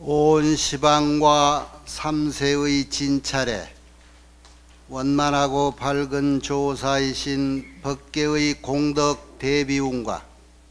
온 시방과 삼세의 진찰에 원만하고 밝은 조사이신 법계의 공덕 대비운과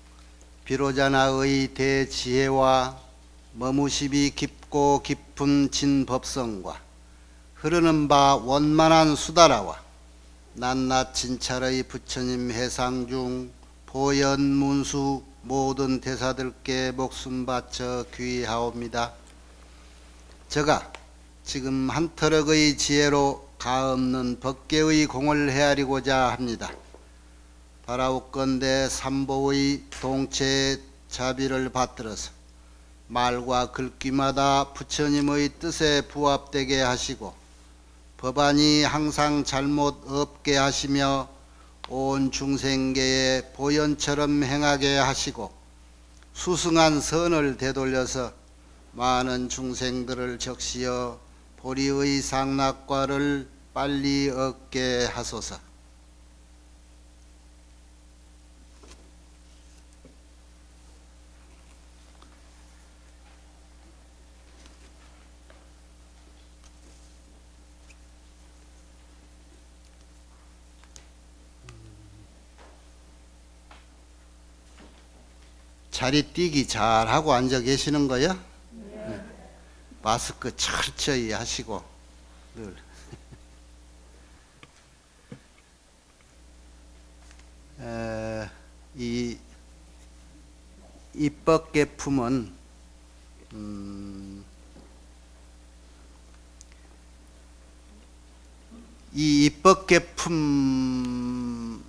비로자나의 대지혜와 머무심이 깊고 깊은 진법성과 흐르는 바 원만한 수다라와 낱낱 진찰의 부처님 해상 중 보현문수 모든 대사들께 목숨 바쳐 귀하옵니다. 저가 지금 한터럭의 지혜로 가없는 법계의 공을 헤아리고자 합니다. 바라옵건대 삼보의 동체 자비를 받들어서 말과 글귀마다 부처님의 뜻에 부합되게 하시고 법안이 항상 잘못 없게 하시며 온 중생계에 보현처럼 행하게 하시고 수승한 선을 되돌려서 많은 중생들을 적시어 보리의 상락과를 빨리 얻게 하소서. 자리 뛰기 잘하고 앉아 계시는 거요? 네. 마스크 철저히 하시고 늘. 이 입법계품은 이 입법계품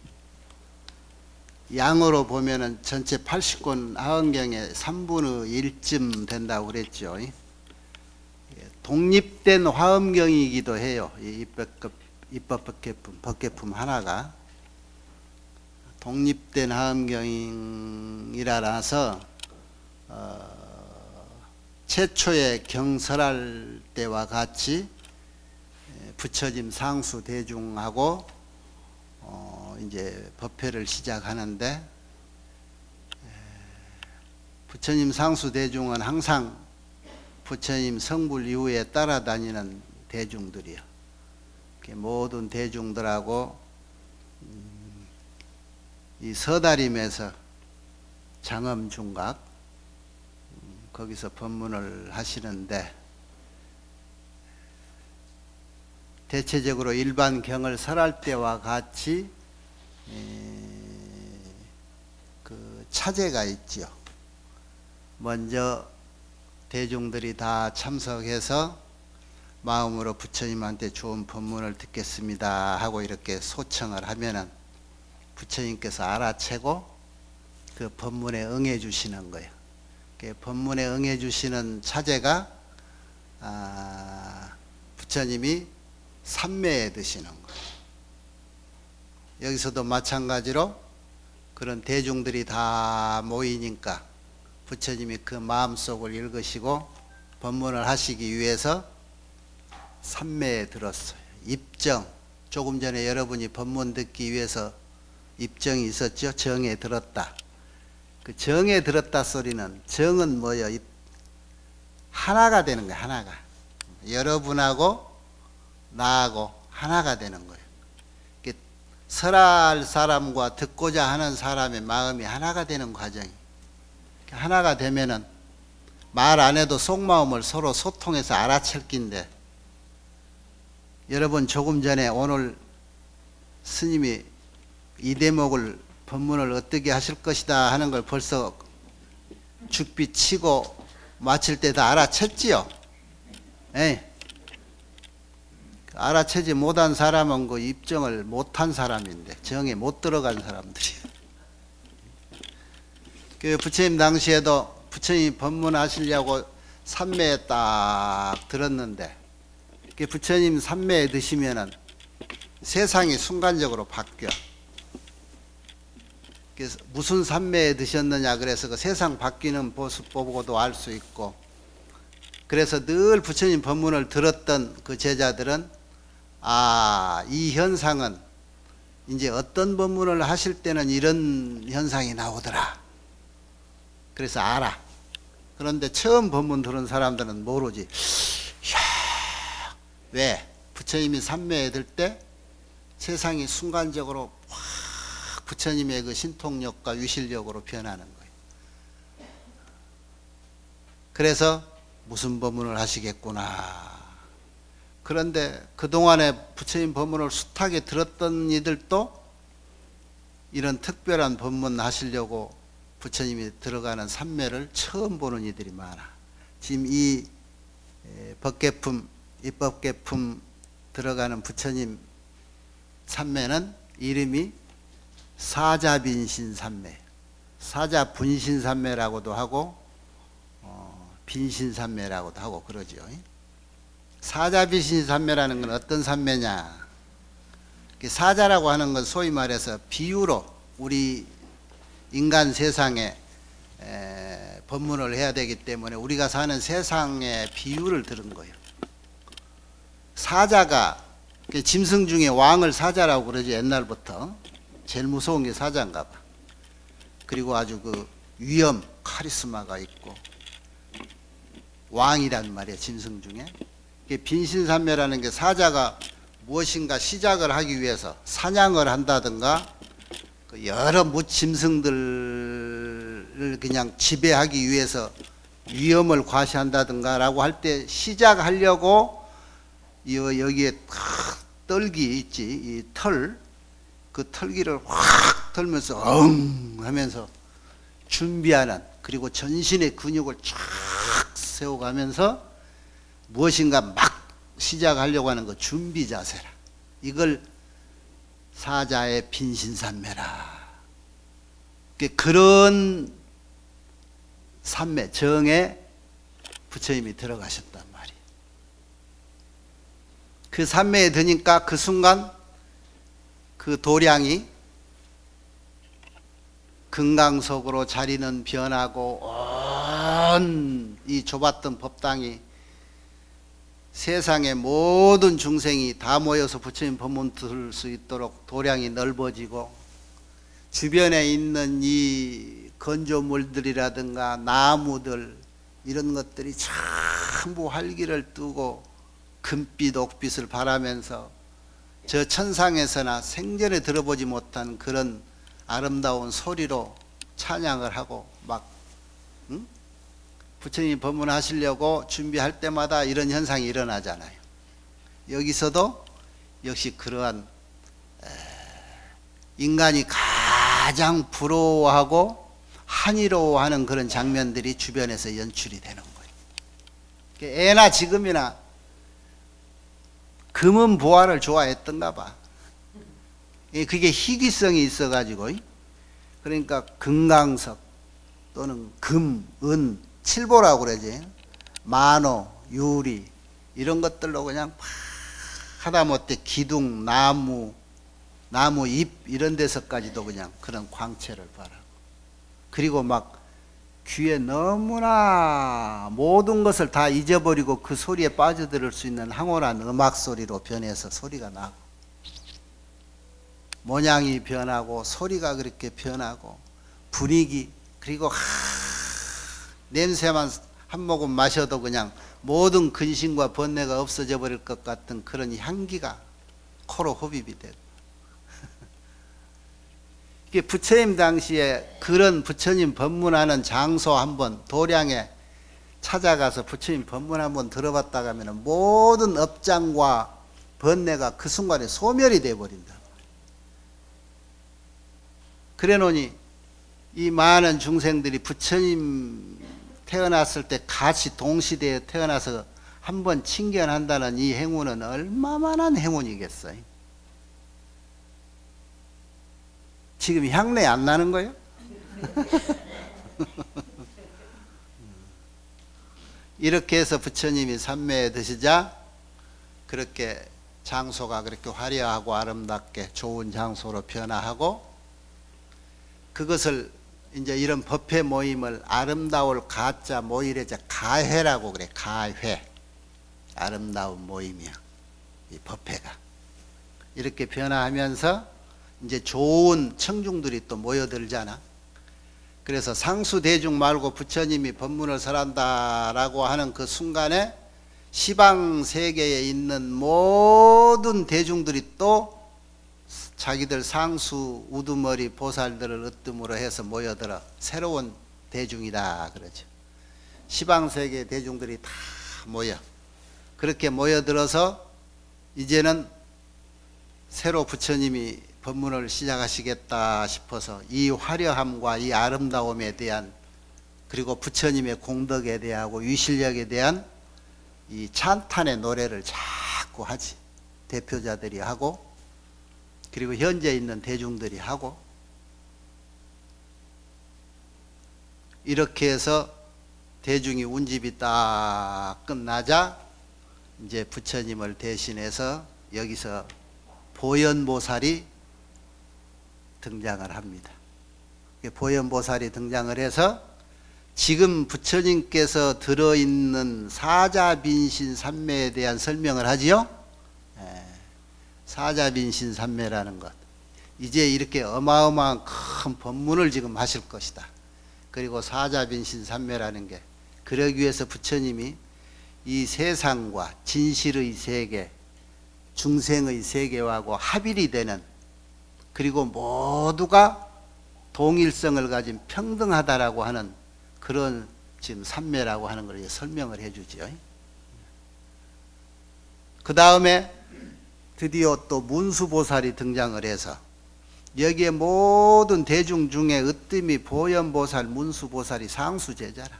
양으로 보면은 전체 80권 하은경의 3분의 1쯤 된다고 그랬죠. 독립된 화엄경이기도 해요. 이 입법계품, 법계품 하나가 독립된 화엄경이라서 최초의 경설할 때와 같이 부처님 상수 대중하고 이제 법회를 시작하는데, 부처님 상수 대중은 항상 부처님 성불 이후에 따라다니는 대중들이요. 모든 대중들하고 이 서다림에서 장엄중각 거기서 법문을 하시는데, 대체적으로 일반 경을 설할 때와 같이 그 차제가 있죠. 먼저 대중들이 다 참석해서 마음으로 부처님한테 좋은 법문을 듣겠습니다 하고 이렇게 소청을 하면은 부처님께서 알아채고 그 법문에 응해 주시는 거예요. 그 법문에 응해 주시는 차제가 부처님이 삼매에 드시는 거예요. 여기서도 마찬가지로 그런 대중들이 다 모이니까 부처님이 그 마음속을 읽으시고 법문을 하시기 위해서 삼매에 들었어요. 입정, 조금 전에 여러분이 법문 듣기 위해서 입정이 있었죠. 정에 들었다. 그 정에 들었다 소리는, 정은 뭐예요? 하나가 되는 거예요. 하나가. 여러분하고 나하고 하나가 되는 거예요. 설할 사람과 듣고자 하는 사람의 마음이 하나가 되는 과정이. 하나가 되면은 말 안 해도 속마음을 서로 소통해서 알아챌 낀데, 여러분 조금 전에 오늘 스님이 이 대목을 법문을 어떻게 하실 것이다 하는 걸 벌써 죽비 치고 마칠 때 다 알아챘지요? 예. 알아채지 못한 사람은 그 입정을 못한 사람인데, 정에 못 들어간 사람들이에요. 그 부처님 당시에도 부처님이 법문하시려고 삼매에 딱 들었는데, 그 부처님 삼매에 드시면은 세상이 순간적으로 바뀌어. 그래서 무슨 삼매에 드셨느냐 그래서 그 세상 바뀌는 모습 보고도 알 수 있고, 그래서 늘 부처님 법문을 들었던 그 제자들은 이 현상은 이제 어떤 법문을 하실 때는 이런 현상이 나오더라. 그래서 알아. 그런데 처음 법문 들은 사람들은 모르지. 이야, 왜? 부처님이 삼매에 들 때 세상이 순간적으로 확 부처님의 그 신통력과 위실력으로 변하는 거예요. 그래서 무슨 법문을 하시겠구나. 그런데 그동안에 부처님 법문을 숱하게 들었던 이들도 이런 특별한 법문 하시려고 부처님이 들어가는 삼매를 처음 보는 이들이 많아. 지금 이 법계품, 입법계품 들어가는 부처님 삼매는 이름이 사자빈신삼매, 사자분신삼매라고도 하고 빈신삼매라고도 하고 그러죠. 사자빈신삼매라는 건 어떤 삼매냐? 사자라고 하는 건 소위 말해서 비유로 우리 인간 세상에 법문을 해야 되기 때문에 우리가 사는 세상의 비유를 들은 거예요. 사자가 짐승 중에 왕을 사자라고 그러지. 옛날부터 제일 무서운 게 사자인가 봐. 그리고 아주 그 위엄, 카리스마가 있고 왕이란 말이에요. 짐승 중에. 빈신삼매라는 게 사자가 무엇인가 시작을 하기 위해서 사냥을 한다든가 여러 무짐승들을 그냥 지배하기 위해서 위험을 과시한다든가 라고 할 때 시작하려고 여기에 떨기 있지, 이 털, 그 털기를 확 털면서 엉 하면서 준비하는, 그리고 전신의 근육을 쫙 세워가면서 무엇인가 막 시작하려고 하는 그 준비 자세라. 이걸 사자의 빈신삼매라. 그런 삼매 정에 부처님이 들어가셨단 말이에요. 그 삼매에 드니까 그 순간 그 도량이 금강석으로 자리는 변하고 온 이 좁았던 법당이 세상의 모든 중생이 다 모여서 부처님 법문 들을 수 있도록 도량이 넓어지고 주변에 있는 이 건조물들이라든가 나무들 이런 것들이 전부 활기를 띠고 금빛 옥빛을 발하면서 저 천상에서나 생전에 들어보지 못한 그런 아름다운 소리로 찬양을 하고 막 부처님이 법문하시려고 준비할 때마다 이런 현상이 일어나잖아요. 여기서도 역시 그러한 인간이 가장 부러워하고 한이로워하는 그런 장면들이 주변에서 연출이 되는 거예요. 애나 지금이나 금은 보화를 좋아했던가 봐. 그게 희귀성이 있어가지고, 그러니까 금강석 또는 금, 은, 칠보라고 그러지. 만호, 유리 이런 것들로 그냥 하다못해 기둥, 나무 잎 이런 데서까지도 그냥 그런 광채를 발하고, 그리고 막 귀에 너무나 모든 것을 다 잊어버리고 그 소리에 빠져들을 수 있는 황홀한 음악 소리로 변해서 소리가 나고, 모양이 변하고 소리가 그렇게 변하고 분위기, 그리고 냄새만 한 모금 마셔도 그냥 모든 근심과 번뇌가 없어져 버릴 것 같은 그런 향기가 코로 흡입이 되고 이게 부처님 당시에 그런 부처님 법문하는 장소 한번 도량에 찾아가서 부처님 법문 한번 들어봤다가 하면 모든 업장과 번뇌가 그 순간에 소멸이 되어 버린다. 그래 놓으니 이 많은 중생들이 부처님 태어났을 때 같이 동시대에 태어나서 한번 친견한다는 이 행운은 얼마만한 행운이겠어요. 지금 향내 안 나는 거예요? 이렇게 해서 부처님이 삼매에 드시자 그렇게 장소가 그렇게 화려하고 아름답게 좋은 장소로 변화하고, 그것을 이제 이런 법회 모임을 아름다울 가짜 모이래자 가회라고 그래. 가회. 아름다운 모임이야. 이 법회가. 이렇게 변화하면서 이제 좋은 청중들이 또 모여들잖아. 그래서 상수대중 말고 부처님이 법문을 설한다라고 하는 그 순간에 시방 세계에 있는 모든 대중들이 또 자기들 상수 우두머리 보살들을 으뜸으로 해서 모여들어 새로운 대중이다 그러죠. 시방 세계 대중들이 다 모여 그렇게 모여들어서 이제는 새로 부처님이 법문을 시작하시겠다 싶어서 이 화려함과 이 아름다움에 대한 그리고 부처님의 공덕에 대하고 위실력에 대한 이 찬탄의 노래를 자꾸 하지. 대표자들이 하고 그리고 현재 있는 대중들이 하고 이렇게 해서 대중이 운집이 딱 끝나자 이제 부처님을 대신해서 여기서 보현보살이 등장을 합니다. 보현보살이 등장을 해서 지금 부처님께서 들어있는 사자빈신삼매에 대한 설명을 하지요. 사자빈신삼매라는 것. 이제 이렇게 어마어마한 큰 법문을 지금 하실 것이다. 그리고 사자빈신삼매라는 게 그러기 위해서 부처님이 이 세상과 진실의 세계, 중생의 세계하고 합일이 되는 그리고 모두가 동일성을 가진 평등하다라고 하는 그런 지금 삼매라고 하는 걸 설명을 해주지요. 그 다음에 드디어 또 문수보살이 등장을 해서 여기에 모든 대중 중에 으뜸이 보현보살, 문수보살이 상수제자라.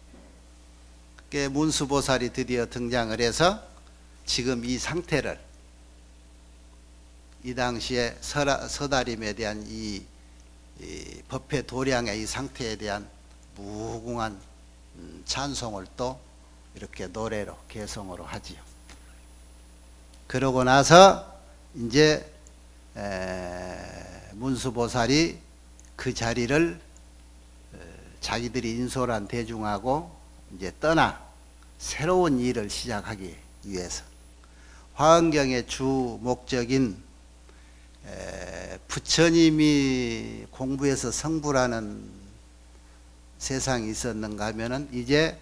문수보살이 드디어 등장을 해서 지금 이 상태를 이 당시에 서다림에 대한 이 법회 도량의 이 상태에 대한 무궁한 찬송을 또 이렇게 노래로 개성으로 하지요. 그러고 나서 이제 문수보살이 그 자리를 자기들이 인솔한 대중하고 이제 떠나 새로운 일을 시작하기 위해서 화엄경의 주 목적인 부처님이 공부해서 성불하는 세상이 있었는가 하면은 이제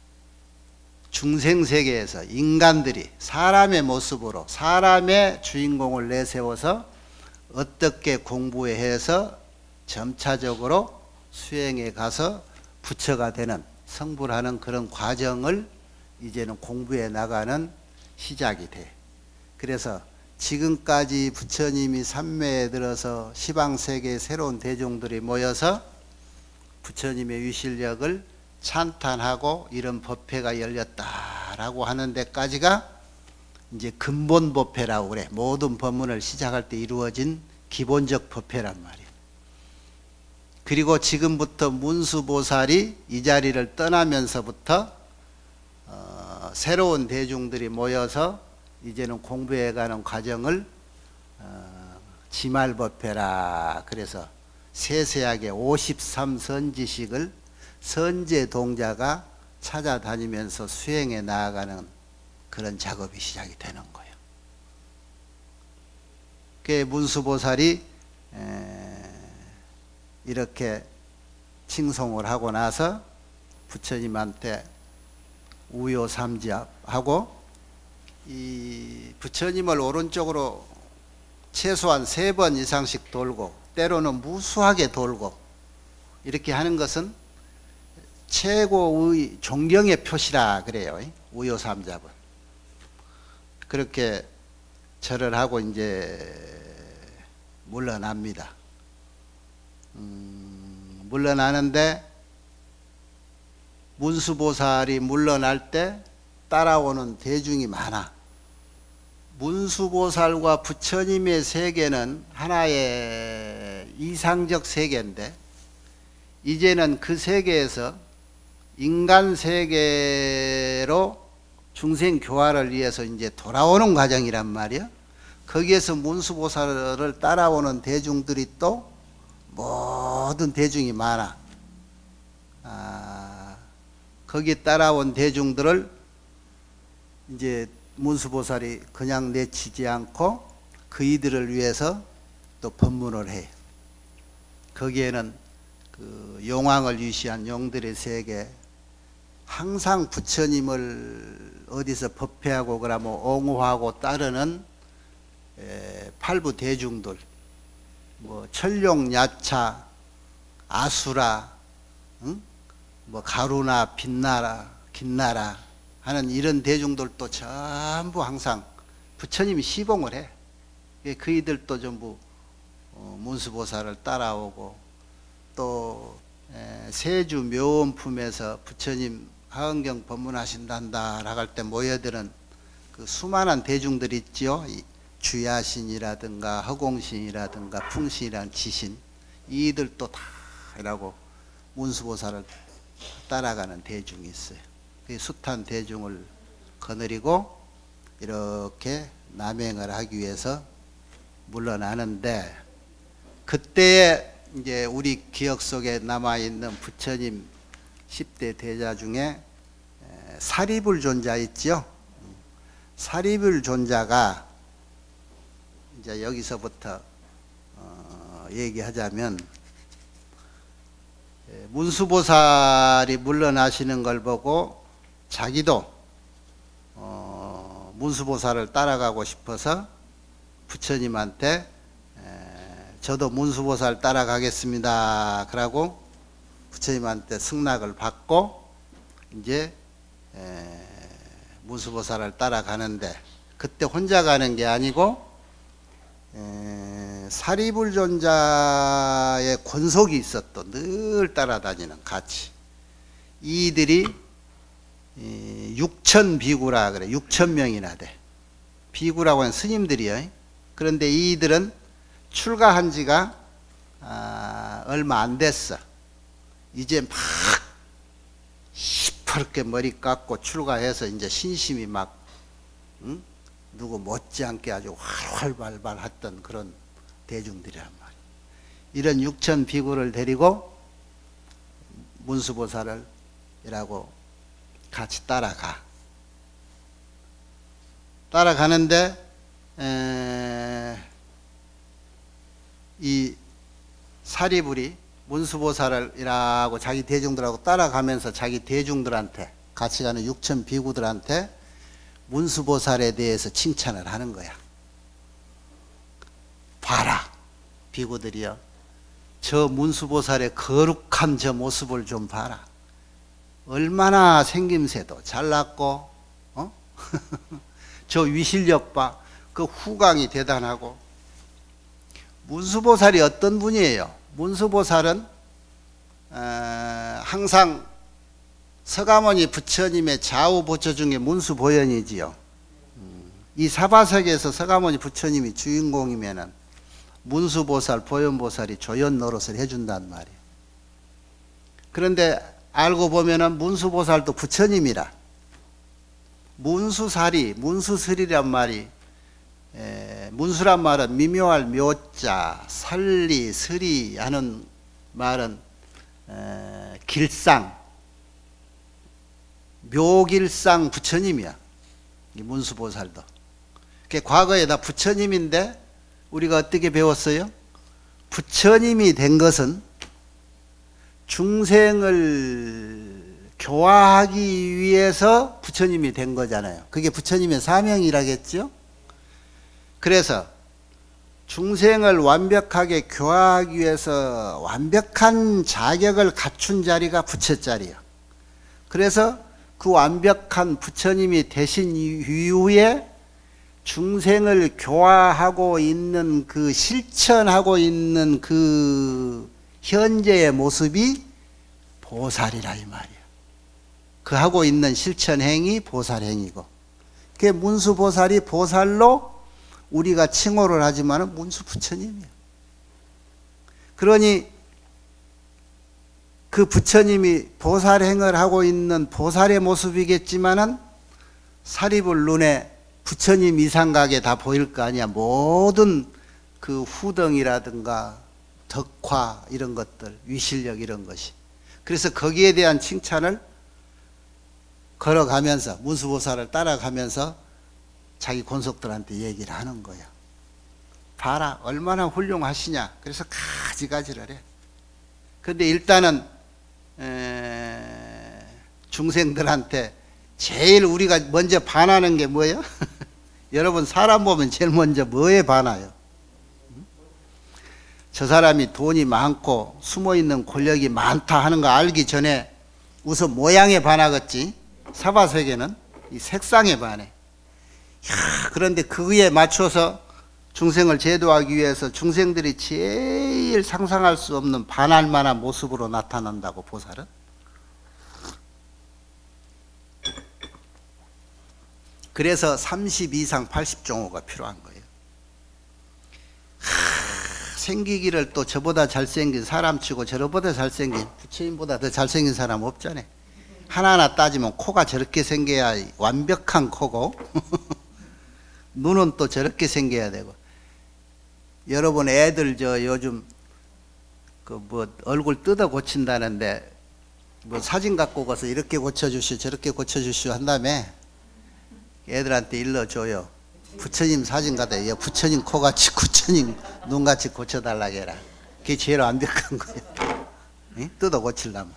중생세계에서 인간들이 사람의 모습으로 사람의 주인공을 내세워서 어떻게 공부해서 점차적으로 수행에 가서 부처가 되는 성불하는 그런 과정을 이제는 공부해 나가는 시작이 돼. 그래서 지금까지 부처님이 삼매에 들어서 시방세계의 새로운 대중들이 모여서 부처님의 위실력을 찬탄하고 이런 법회가 열렸다라고 하는 데까지가 이제 근본 법회라고 그래. 모든 법문을 시작할 때 이루어진 기본적 법회란 말이에요. 그리고 지금부터 문수보살이 이 자리를 떠나면서부터 새로운 대중들이 모여서 이제는 공부해가는 과정을 지말법회라 그래서 세세하게 53선지식을 선제동자가 찾아다니면서 수행해 나아가는 그런 작업이 시작이 되는 거예요. 그 문수보살이 이렇게 칭송을 하고 나서 부처님한테 우요삼지하고 이 부처님을 오른쪽으로 최소한 3번 이상씩 돌고 때로는 무수하게 돌고 이렇게 하는 것은 최고의 존경의 표시라 그래요. 우요삼잡은 그렇게 절을 하고 이제 물러납니다. 물러나는데 문수보살이 물러날 때 따라오는 대중이 많아. 문수보살과 부처님의 세계는 하나의 이상적 세계인데 이제는 그 세계에서 인간 세계로 중생 교화를 위해서 이제 돌아오는 과정이란 말이야. 거기에서 문수보살을 따라오는 대중들이 또 모든 대중이 많아. 거기 따라온 대중들을 이제 문수보살이 그냥 내치지 않고 그이들을 위해서 또 법문을 해. 거기에는 그 용왕을 위시한 용들의 세계, 항상 부처님을 어디서 법회하고 그러면 옹호하고 따르는 팔부 대중들, 뭐 철룡, 야차, 아수라, 응? 뭐 가루나 빛나라, 긴나라 하는 이런 대중들도 전부 항상 부처님이 시봉을 해. 그이들도 전부 문수보살을 따라오고, 또 세주 묘원품에서 부처님 하은경 법문하신단다 할 때 모여드는 그 수많은 대중들 있지요. 주야신이라든가 허공신이라든가 풍신이란 지신, 이들도 다 이라고 문수보살을 따라가는 대중이 있어요. 그 숱한 대중을 거느리고 이렇게 남행을 하기 위해서 물러나는데, 그때에 이제 우리 기억 속에 남아있는 부처님 10대 대자 중에 사리불 존자 있죠. 사리불 존자가 이제 여기서부터 얘기하자면, 문수보살이 물러나시는 걸 보고 자기도 문수보살을 따라가고 싶어서 부처님한테 저도 문수보살 따라가겠습니다 그러고 부처님한테 승낙을 받고 이제 문수보살을 따라가는데, 그때 혼자 가는 게 아니고 사리불존자의 권속이 있었던, 늘 따라다니는, 같이 이들이 6천 비구라 그래. 6천 명이나 돼. 비구라고 하는 스님들이요. 그런데 이들은 출가한 지가 얼마 안 됐어. 이제 막 시퍼렇게 머리 깎고 출가해서 이제 신심이 막 누구 못지않게 아주 활발했던 그런 대중들이란 말이에요. 이런 6천 비구를 데리고 문수보살을 이라고 같이 따라가는데 이 사리불이 문수보살을 이라고 자기 대중들하고 따라가면서 자기 대중들한테, 같이 가는 6천 비구들한테 문수보살에 대해서 칭찬을 하는 거야. 봐라, 비구들이여, 저 문수보살의 거룩한 저 모습을 좀 봐라. 얼마나 생김새도 잘났고, 저 위실력 봐. 그 후광이 대단하고. 문수보살이 어떤 분이에요? 문수보살은 항상 서가모니 부처님의 좌우보처 중에 문수보현이지요. 이 사바세계에서 서가모니 부처님이 주인공이면은 문수보살, 보현보살이 조연 노릇을 해준단 말이에요. 그런데 알고 보면은 문수보살도 부처님이라. 문수살이, 문수설이란 말이, 문수란 말은 미묘할 묘자, 살리, 설이 하는 말은 길상, 묘길상 부처님이야. 이 문수보살도. 과거에 다 부처님인데 우리가 어떻게 배웠어요? 부처님이 된 것은 중생을 교화하기 위해서 부처님이 된 거잖아요. 그게 부처님의 사명이라겠죠? 그래서 중생을 완벽하게 교화하기 위해서 완벽한 자격을 갖춘 자리가 부처 자리예요. 그래서 그 완벽한 부처님이 되신 이후에 중생을 교화하고 있는, 그 실천하고 있는 그 현재의 모습이 보살이라 이 말이야. 그 하고 있는 실천행위 보살행위고, 그게 문수보살이 보살로 우리가 칭호를 하지만 문수 부처님이야. 그러니 그 부처님이 보살행을 하고 있는 보살의 모습이겠지만은 사리불 눈에 부처님 이상각에 다 보일 거 아니야. 모든 그 후덩이라든가 덕화 이런 것들, 위실력 이런 것이. 그래서 거기에 대한 칭찬을 걸어가면서, 문수보살을 따라가면서 자기 권속들한테 얘기를 하는 거야. 봐라, 얼마나 훌륭하시냐. 그래서 가지가지를 해. 근데 일단은 중생들한테 제일 우리가 먼저 반하는 게 뭐예요? 여러분 사람 보면 제일 먼저 뭐에 반해요? 저 사람이 돈이 많고 숨어있는 권력이 많다 하는 거 알기 전에 우선 모양에 반하겠지. 사바세계는 이 색상에 반해. 그런데 그에 맞춰서 중생을 제도하기 위해서 중생들이 제일 상상할 수 없는 반할 만한 모습으로 나타난다고 보살은. 그래서 30 이상 80종호가 필요한 거예요. 생기기를 또 저보다 잘생긴 사람 치고 저보다 잘생긴 부처님보다 더 잘생긴 사람 없잖아요. 하나하나 따지면 코가 저렇게 생겨야 완벽한 코고 눈은 또 저렇게 생겨야 되고. 여러분 애들 저 요즘 그 뭐 얼굴 뜯어 고친다는데 뭐 사진 갖고 가서 이렇게 고쳐주시오 저렇게 고쳐주시오 한 다음에 애들한테 일러줘요. 부처님 사진 갖다 부처님 코같이 부처님 눈같이 고쳐달라고 해라. 그게 제일 완벽한 거예요. 응? 뜯어 고치려면.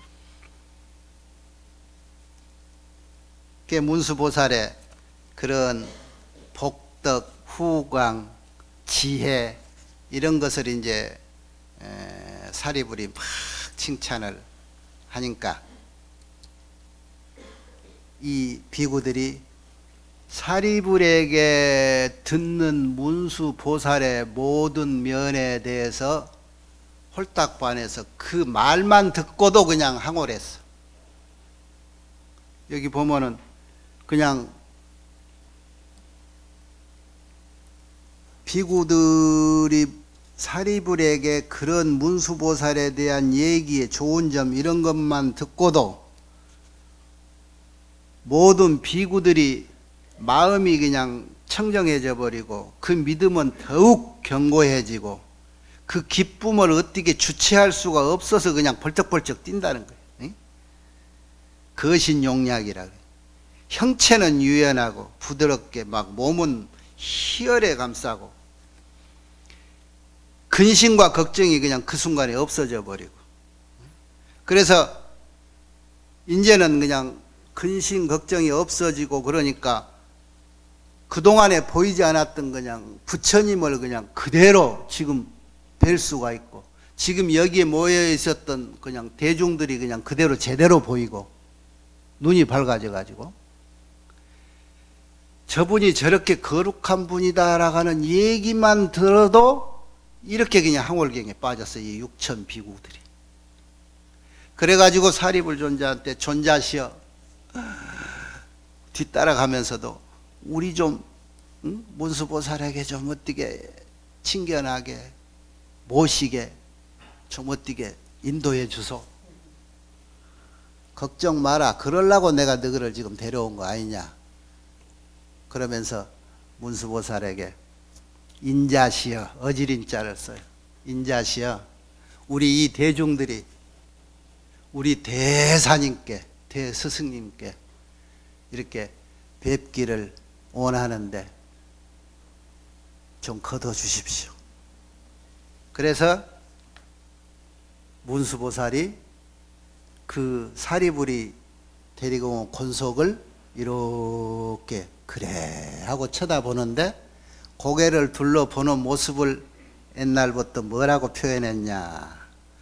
그게 문수보살의 그런 복덕, 후광, 지혜 이런 것을 이제 사리불이 막 칭찬을 하니까 이 비구들이 사리불에게 듣는 문수보살의 모든 면에 대해서 홀딱 반해서 그 말만 듣고도 그냥 항월했어. 여기 보면은 그냥 비구들이 사리불에게 그런 문수보살에 대한 얘기의 좋은 점 이런 것만 듣고도 모든 비구들이 마음이 그냥 청정해져 버리고 그 믿음은 더욱 견고해지고 그 기쁨을 어떻게 주체할 수가 없어서 그냥 벌쩍벌쩍 뛴다는 거예요. 응? 거신용약이라 그래요. 형체는 유연하고 부드럽게 막 몸은 희열에 감싸고 근심과 걱정이 그냥 그 순간에 없어져 버리고. 그래서 이제는 그냥 근심 걱정이 없어지고 그러니까 그동안에 보이지 않았던 그냥 부처님을 그냥 그대로 지금 뵐 수가 있고 지금 여기에 모여 있었던 그냥 대중들이 그냥 그대로 제대로 보이고 눈이 밝아져 가지고 저분이 저렇게 거룩한 분이다라고 하는 얘기만 들어도 이렇게 그냥 항월경에 빠졌어요. 이 6천 비구들이. 그래가지고 사리불 존자한테 존자시여 뒤따라가면서도 우리 좀 문수보살에게 좀 어떻게 친견하게 모시게 좀 어떻게 인도해 주소. 걱정 마라. 그러려고 내가 너희를 지금 데려온 거 아니냐. 그러면서 문수보살에게 인자시여 어지린자를 써요. 인자시여 우리 이 대중들이 우리 대사님께 대스승님께 이렇게 뵙기를 원하는데 좀 거둬주십시오. 그래서 문수보살이 그 사리불이 데리고 온 곤속을 이렇게 그래 하고 쳐다보는데 고개를 둘러보는 모습을 옛날부터 뭐라고 표현했냐.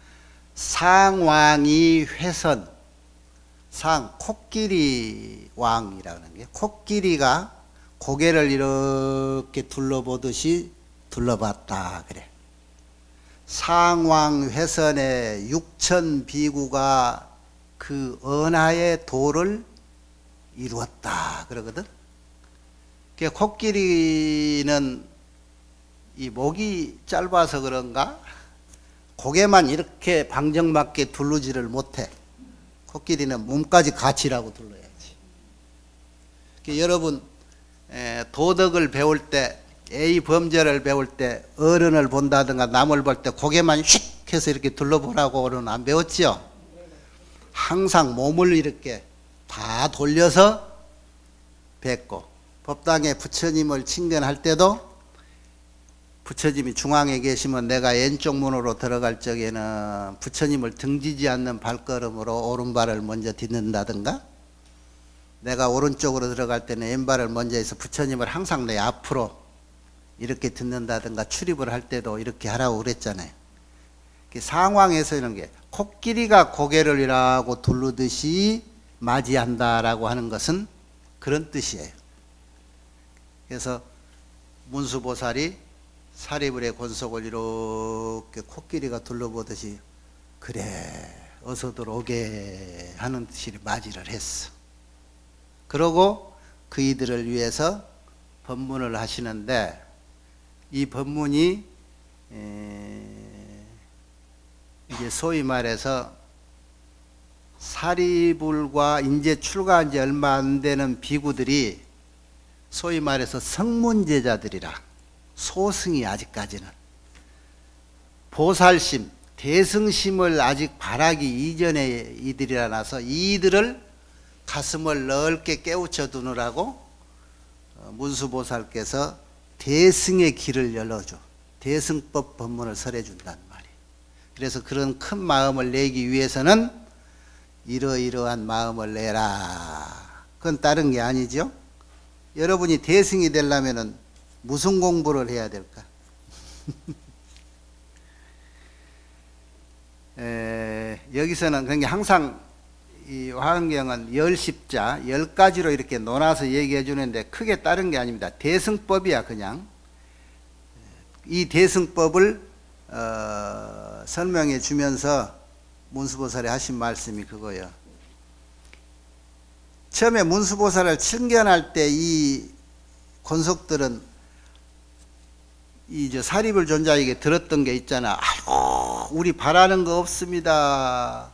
상왕이 회선. 상, 코끼리 왕이라는 게 코끼리가 고개를 이렇게 둘러보듯이 둘러봤다 그래. 상왕회선에 6천 비구가 그 은하의 도를 이루었다 그러거든. 코끼리는 이 목이 짧아서 그런가 고개만 이렇게 방정맞게 두르지를 못해. 코끼리는 몸까지 같이라고 둘러야지. 여러분 도덕을 배울 때 A 범죄를 배울 때 어른을 본다든가 남을 볼 때 고개만 휙 해서 이렇게 둘러보라고는 안 배웠지요. 항상 몸을 이렇게 다 돌려서 뵙고 법당에 부처님을 친견할 때도 부처님이 중앙에 계시면 내가 왼쪽 문으로 들어갈 적에는 부처님을 등지지 않는 발걸음으로 오른발을 먼저 딛는다든가, 내가 오른쪽으로 들어갈 때는 왼발을 먼저 해서 부처님을 항상 내 앞으로 이렇게 듣는다든가, 출입을 할 때도 이렇게 하라고 그랬잖아요. 상황에서 이런 게 코끼리가 고개를 이라고 두르듯이 맞이한다라고 하는 것은 그런 뜻이에요. 그래서 문수보살이 사리불의 권속을 이렇게 코끼리가 둘러보듯이 그래 어서들 오게 하는 듯이 맞이를 했어. 그러고 그이들을 위해서 법문을 하시는데, 이 법문이 이제 소위 말해서 사리불과 이제 출가한 지 얼마 안 되는 비구들이 소위 말해서 성문제자들이라, 소승이 아직까지는 보살심, 대승심을 아직 바라기 이전의 이들이라서 이들을 가슴을 넓게 깨우쳐 두느라고 문수보살께서 대승의 길을 열어줘, 대승법 법문을 설해준단 말이에요. 그래서 그런 큰 마음을 내기 위해서는 이러이러한 마음을 내라, 그건 다른 게 아니죠. 여러분이 대승이 되려면 무슨 공부를 해야 될까? 여기서는 그러니까 항상 이 화엄경은 10십자 10가지로 이렇게 논아서 얘기해 주는데 크게 다른 게 아닙니다. 대승법이야. 그냥 이 대승법을 설명해 주면서 문수보살이 하신 말씀이 그거예요. 처음에 문수보살을 칭견할 때 이 권속들은 이 사리불 존자에게 들었던 게 있잖아. 아이고 우리 바라는 거 없습니다.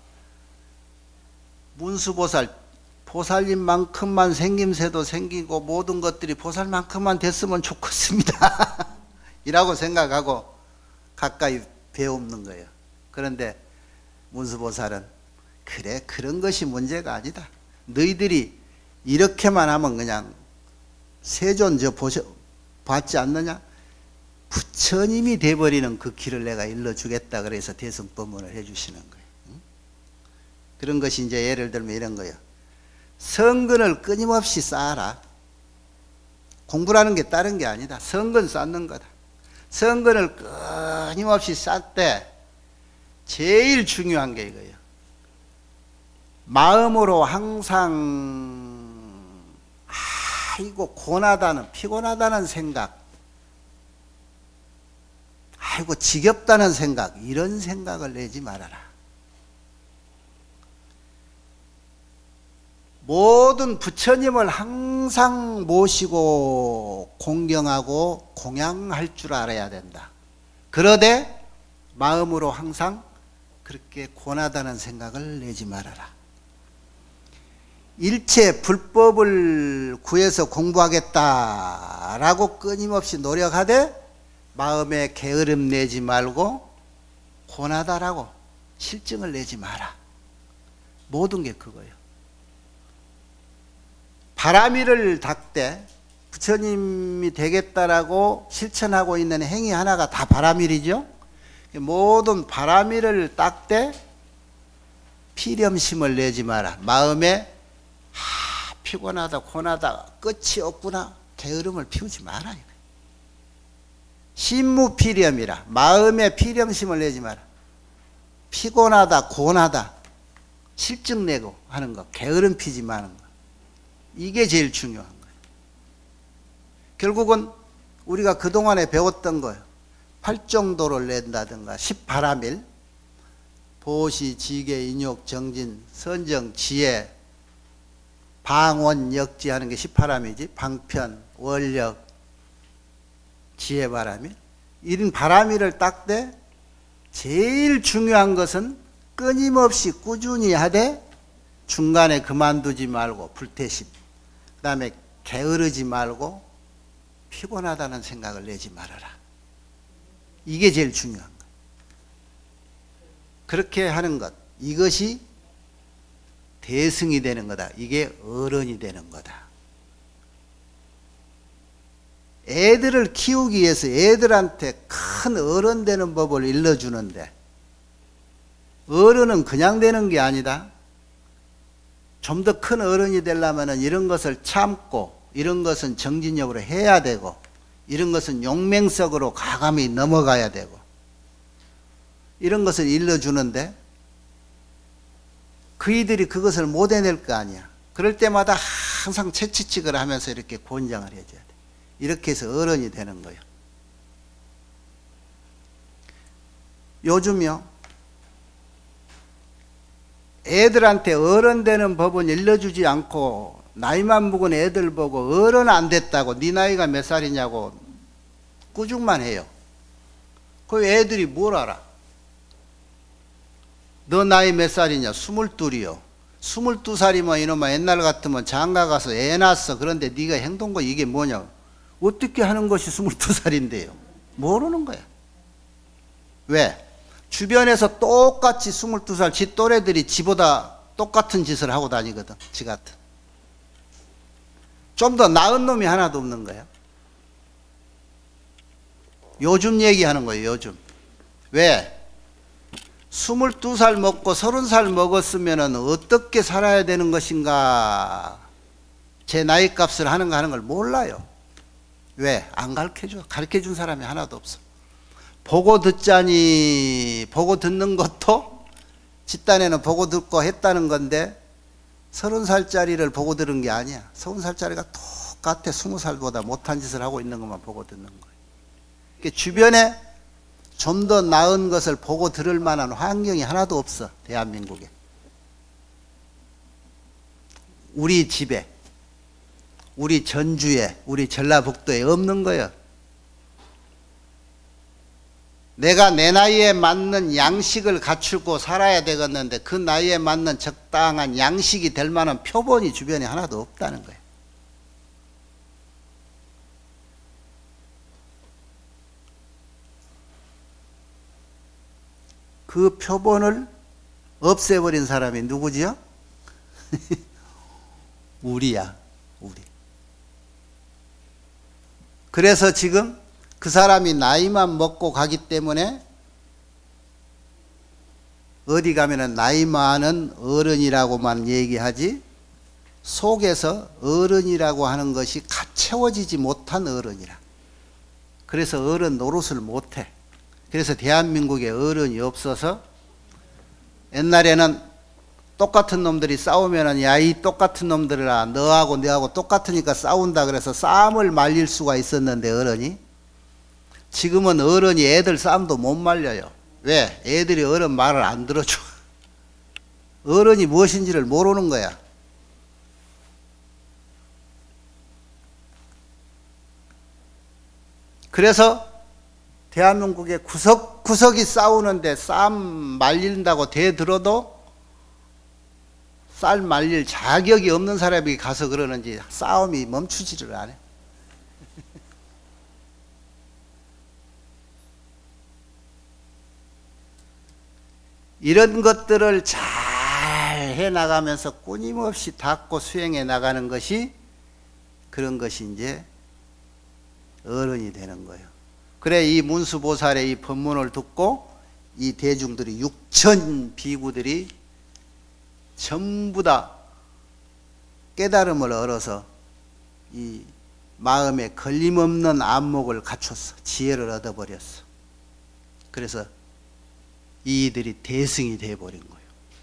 문수보살 보살님만큼만 생김새도 생기고 모든 것들이 보살만큼만 됐으면 좋겠습니다. 이라고 생각하고 가까이 배우는 거예요. 그런데 문수보살은 그래 그런 것이 문제가 아니다. 너희들이 이렇게만 하면 그냥 세존 봤지 않느냐? 부처님이 돼버리는 그 길을 내가 일러주겠다. 그래서 대승법문을 해주시는 거예요. 그런 것이 이제 예를 들면 이런 거예요. 성근을 끊임없이 쌓아라. 공부라는 게 다른 게 아니다. 성근 쌓는 거다. 성근을 끊임없이 쌓을 때 제일 중요한 게 이거예요. 마음으로 항상 아이고 고나다는, 피곤하다는 생각, 아이고 지겹다는 생각, 이런 생각을 내지 말아라. 모든 부처님을 항상 모시고 공경하고 공양할 줄 알아야 된다. 그러되 마음으로 항상 그렇게 고나다는 생각을 내지 말아라. 일체 불법을 구해서 공부하겠다라고 끊임없이 노력하되 마음에 게으름 내지 말고 고나다라고 실증을 내지 마라. 모든 게 그거예요. 바라미를 닦되 부처님이 되겠다라고 실천하고 있는 행위 하나가 다 바라밀이죠. 모든 바라미를 닦되 피렴심을 내지 마라. 마음에 피곤하다 고나다 끝이 없구나 게으름을 피우지 마라. 심무피렴이라. 마음에 피렴심을 내지 마라. 피곤하다 고나다 실증 내고 하는 거, 게으름 피지 마는 거, 이게 제일 중요한 거예요. 결국은 우리가 그동안에 배웠던 거예요. 팔정도를 낸다든가 10바라밀, 보시, 지계, 인욕, 정진, 선정, 지혜, 방원, 역지 하는 게 10바람이지. 방편, 원력, 지혜바라밀. 이런 바라밀을 닦되 제일 중요한 것은 끊임없이 꾸준히 하되 중간에 그만두지 말고 불태심, 그 다음에 게으르지 말고 피곤하다는 생각을 내지 말아라. 이게 제일 중요한 것. 그렇게 하는 것, 이것이 대승이 되는 거다. 이게 어른이 되는 거다. 애들을 키우기 위해서 애들한테 큰 어른 되는 법을 일러주는데, 어른은 그냥 되는 게 아니다. 좀 더 큰 어른이 되려면 이런 것을 참고, 이런 것은 정진력으로 해야 되고, 이런 것은 용맹석으로 과감히 넘어가야 되고, 이런 것을 일러주는데, 그이들이 그것을 못 해낼 거 아니야. 그럴 때마다 항상 채찍질을 하면서 이렇게 권장을 해줘야 돼. 이렇게 해서 어른이 되는 거예요. 요즘요, 애들한테 어른 되는 법은 일러주지 않고 나이만 먹은 애들 보고 어른 안 됐다고, 네 나이가 몇 살이냐고 꾸중만 해요. 그 애들이 뭘 알아? 너 나이 몇 살이냐? 22이요. 22살이면 이놈아 옛날 같으면 장가 가서 애 낳았어. 그런데 네가 행동거 이게 뭐냐? 어떻게 하는 것이 22살인데요? 모르는 거야. 왜? 주변에서 똑같이 22살 지 또래들이 지보다 똑같은 짓을 하고 다니거든. 지 같은. 좀 더 나은 놈이 하나도 없는 거야. 요즘 얘기하는 거예요. 요즘. 왜? 22살 먹고 30살 먹었으면 어떻게 살아야 되는 것인가, 제 나이 값을 하는가 하는 걸 몰라요. 왜? 안 가르쳐줘. 가르쳐준 사람이 하나도 없어. 보고 듣자니, 보고 듣는 것도 집단에는 보고 듣고 했다는 건데 30살짜리를 보고 들은 게 아니야. 30살짜리가 똑같아. 20살보다 못한 짓을 하고 있는 것만 보고 듣는 거예요. 그러니까 주변에 좀 더 나은 것을 보고 들을 만한 환경이 하나도 없어. 대한민국에. 우리 집에, 우리 전주에, 우리 전라북도에 없는 거예요. 내가 내 나이에 맞는 양식을 갖추고 살아야 되겠는데 그 나이에 맞는 적당한 양식이 될 만한 표본이 주변에 하나도 없다는 거예요. 그 표본을 없애버린 사람이 누구지요? 우리야, 우리. 그래서 지금 그 사람이 나이만 먹고 가기 때문에 어디 가면은 나이 많은 어른이라고만 얘기하지, 속에서 어른이라고 하는 것이 갓 채워지지 못한 어른이라. 그래서 어른 노릇을 못해. 그래서 대한민국에 어른이 없어서 옛날에는 똑같은 놈들이 싸우면은 야, 이 똑같은 놈들아, 너하고 내하고 똑같으니까 싸운다 그래서 싸움을 말릴 수가 있었는데 어른이, 지금은 어른이 애들 싸움도 못 말려요. 왜? 애들이 어른 말을 안 들어줘. 어른이 무엇인지를 모르는 거야. 그래서 대한민국의 구석구석이 싸우는데 싸움 말린다고 대들어도 쌀 말릴 자격이 없는 사람이 가서 그러는지 싸움이 멈추지를 않아요. 이런 것들을 잘 해나가면서 끊임없이 닦고 수행해 나가는 것이, 그런 것이 이제 어른이 되는 거예요. 그래 이 문수보살의 이 법문을 듣고 이 대중들이 6천 비구들이 전부 다 깨달음을 얻어서 이 마음에 걸림없는 안목을 갖췄어. 지혜를 얻어버렸어. 그래서 이들이 대승이 돼버린 거예요.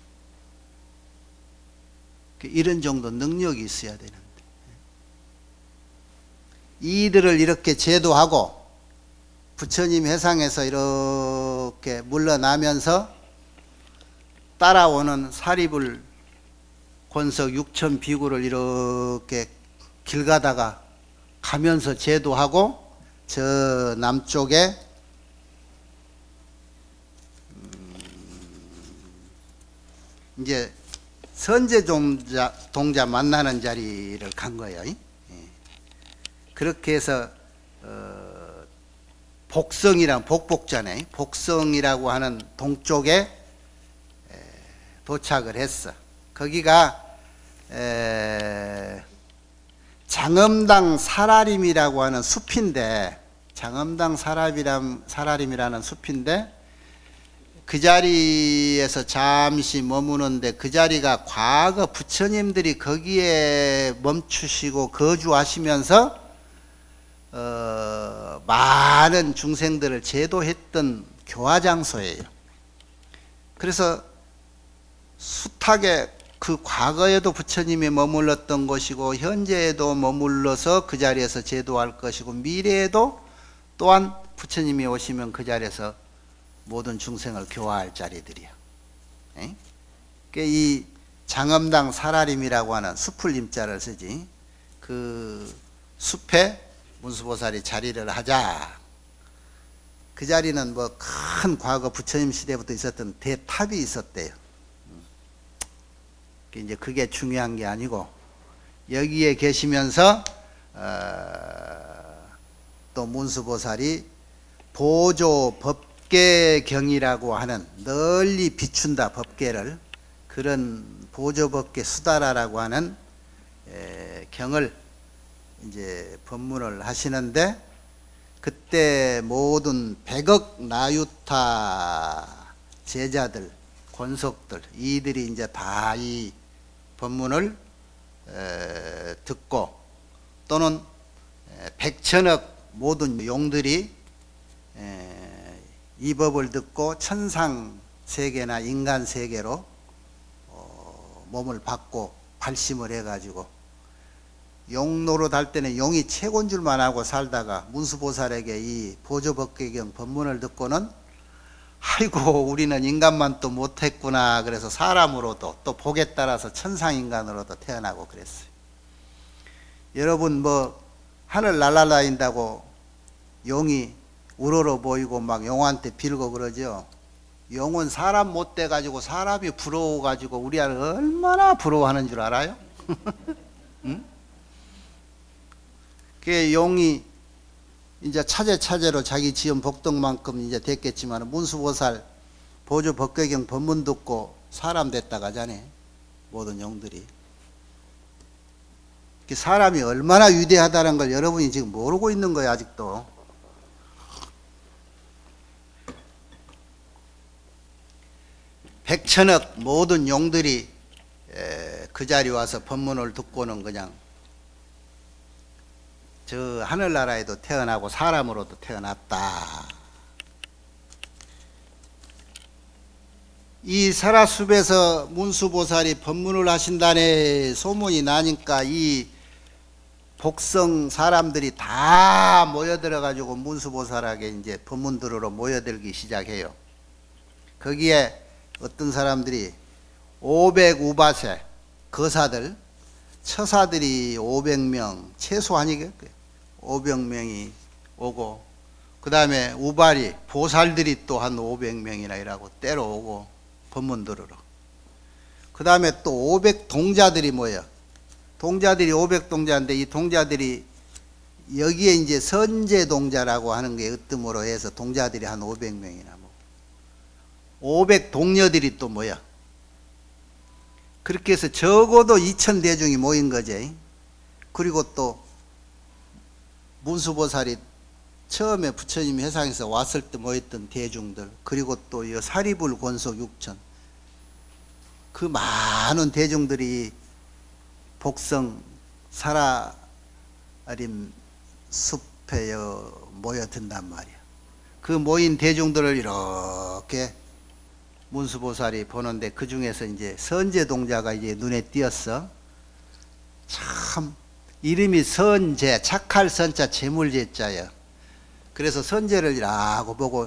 이런 정도 능력이 있어야 되는데, 이들을 이렇게 제도하고 부처님 회상에서 이렇게 물러나면서 따라오는 사리불 권석 6천 비구를 이렇게 길 가다가 가면서 제도하고, 저 남쪽에 이제 선제동자 만나는 자리를 간 거예요. 그렇게 해서 복성이란 복복자네. 복성이라고 하는 동쪽에 도착을 했어. 거기가 장엄당 사라림이라고 하는 숲인데, 장엄당 사라림이라는 숲인데, 그 자리에서 잠시 머무는데, 그 자리가 과거 부처님들이 거기에 멈추시고 거주하시면서 많은 중생들을 제도했던 교화장소예요. 그래서 숱하게 그 과거에도 부처님이 머물렀던 곳이고 현재에도 머물러서 그 자리에서 제도할 것이고 미래에도 또한 부처님이 오시면 그 자리에서 모든 중생을 교화할 자리들이야. 이 장엄당 사라림이라고 하는 숲을 임자를 쓰지. 그 숲에 문수보살이 자리를 하자. 그 자리는 뭐 큰 과거 부처님 시대부터 있었던 대탑이 있었대요. 이제 그게 중요한 게 아니고 여기에 계시면서 또 문수보살이 보조 법계경이라고 하는 널리 비춘다 법계를, 그런 보조 법계 수다라라고 하는 경을 이제 법문을 하시는데, 그때 모든 100억 나유타 제자들, 권속들, 이들이 이제 다 이 법문을 듣고, 또는 100천억 모든 용들이 이 법을 듣고 천상 세계나 인간 세계로 몸을 받고 발심을 해가지고, 용노릇 할 때는 용이 최고인 줄만 알고 살다가 문수보살에게 이 보조법계경 법문을 듣고는 아이고 우리는 인간만 또 못했구나, 그래서 사람으로도 또 복에 따라서 천상인간으로도 태어나고 그랬어요. 여러분 뭐 하늘 날아다닌다고 용이 우러러 보이고 막 용한테 빌고 그러죠. 용은 사람 못 돼가지고 사람이 부러워가지고 우리를 얼마나 부러워하는 줄 알아요? 응? 그 용이 이제 차제차제로 자기 지은 복덕만큼 이제 됐겠지만, 문수보살 보조 법계경 법문 듣고 사람 됐다 가자네, 모든 용들이. 사람이 얼마나 위대하다는 걸 여러분이 지금 모르고 있는 거예요, 아직도. 백천억 모든 용들이 그 자리 와서 법문을 듣고는 그냥 저 하늘나라에도 태어나고 사람으로도 태어났다. 이 설화숲에서 문수보살이 법문을 하신다네 소문이 나니까 이 복성 사람들이 다 모여들어 가지고 문수보살에게 이제 법문 들으러 모여들기 시작해요. 거기에 어떤 사람들이 500우바세 거사들, 처사들이 500명 최소 아니겠어요? 500명이 오고, 그 다음에 우발이 보살들이 또 한 500명이나 이라고 때로 오고 법문 들으러. 그 다음에 또 500동자들이 모여. 동자들이 500동자인데 이 동자들이 여기에 이제 선제동자라고 하는 게 으뜸으로 해서 동자들이 한 500명이나 모고 500동녀들이 또 모여. 그렇게 해서 적어도 2000대중이 모인 거지. 그리고 또 문수보살이 처음에 부처님이 해상에서 왔을 때 모였던 대중들, 그리고 또 이 사리불 권속 6천, 그 많은 대중들이 복성 사라림 숲에 모여든단 말이야. 그 모인 대중들을 이렇게 문수보살이 보는데, 그 중에서 이제 선제동자가 이제 눈에 띄었어. 참 이름이 선제, 착할 선자 재물제자예요. 그래서 선제를 이라고 보고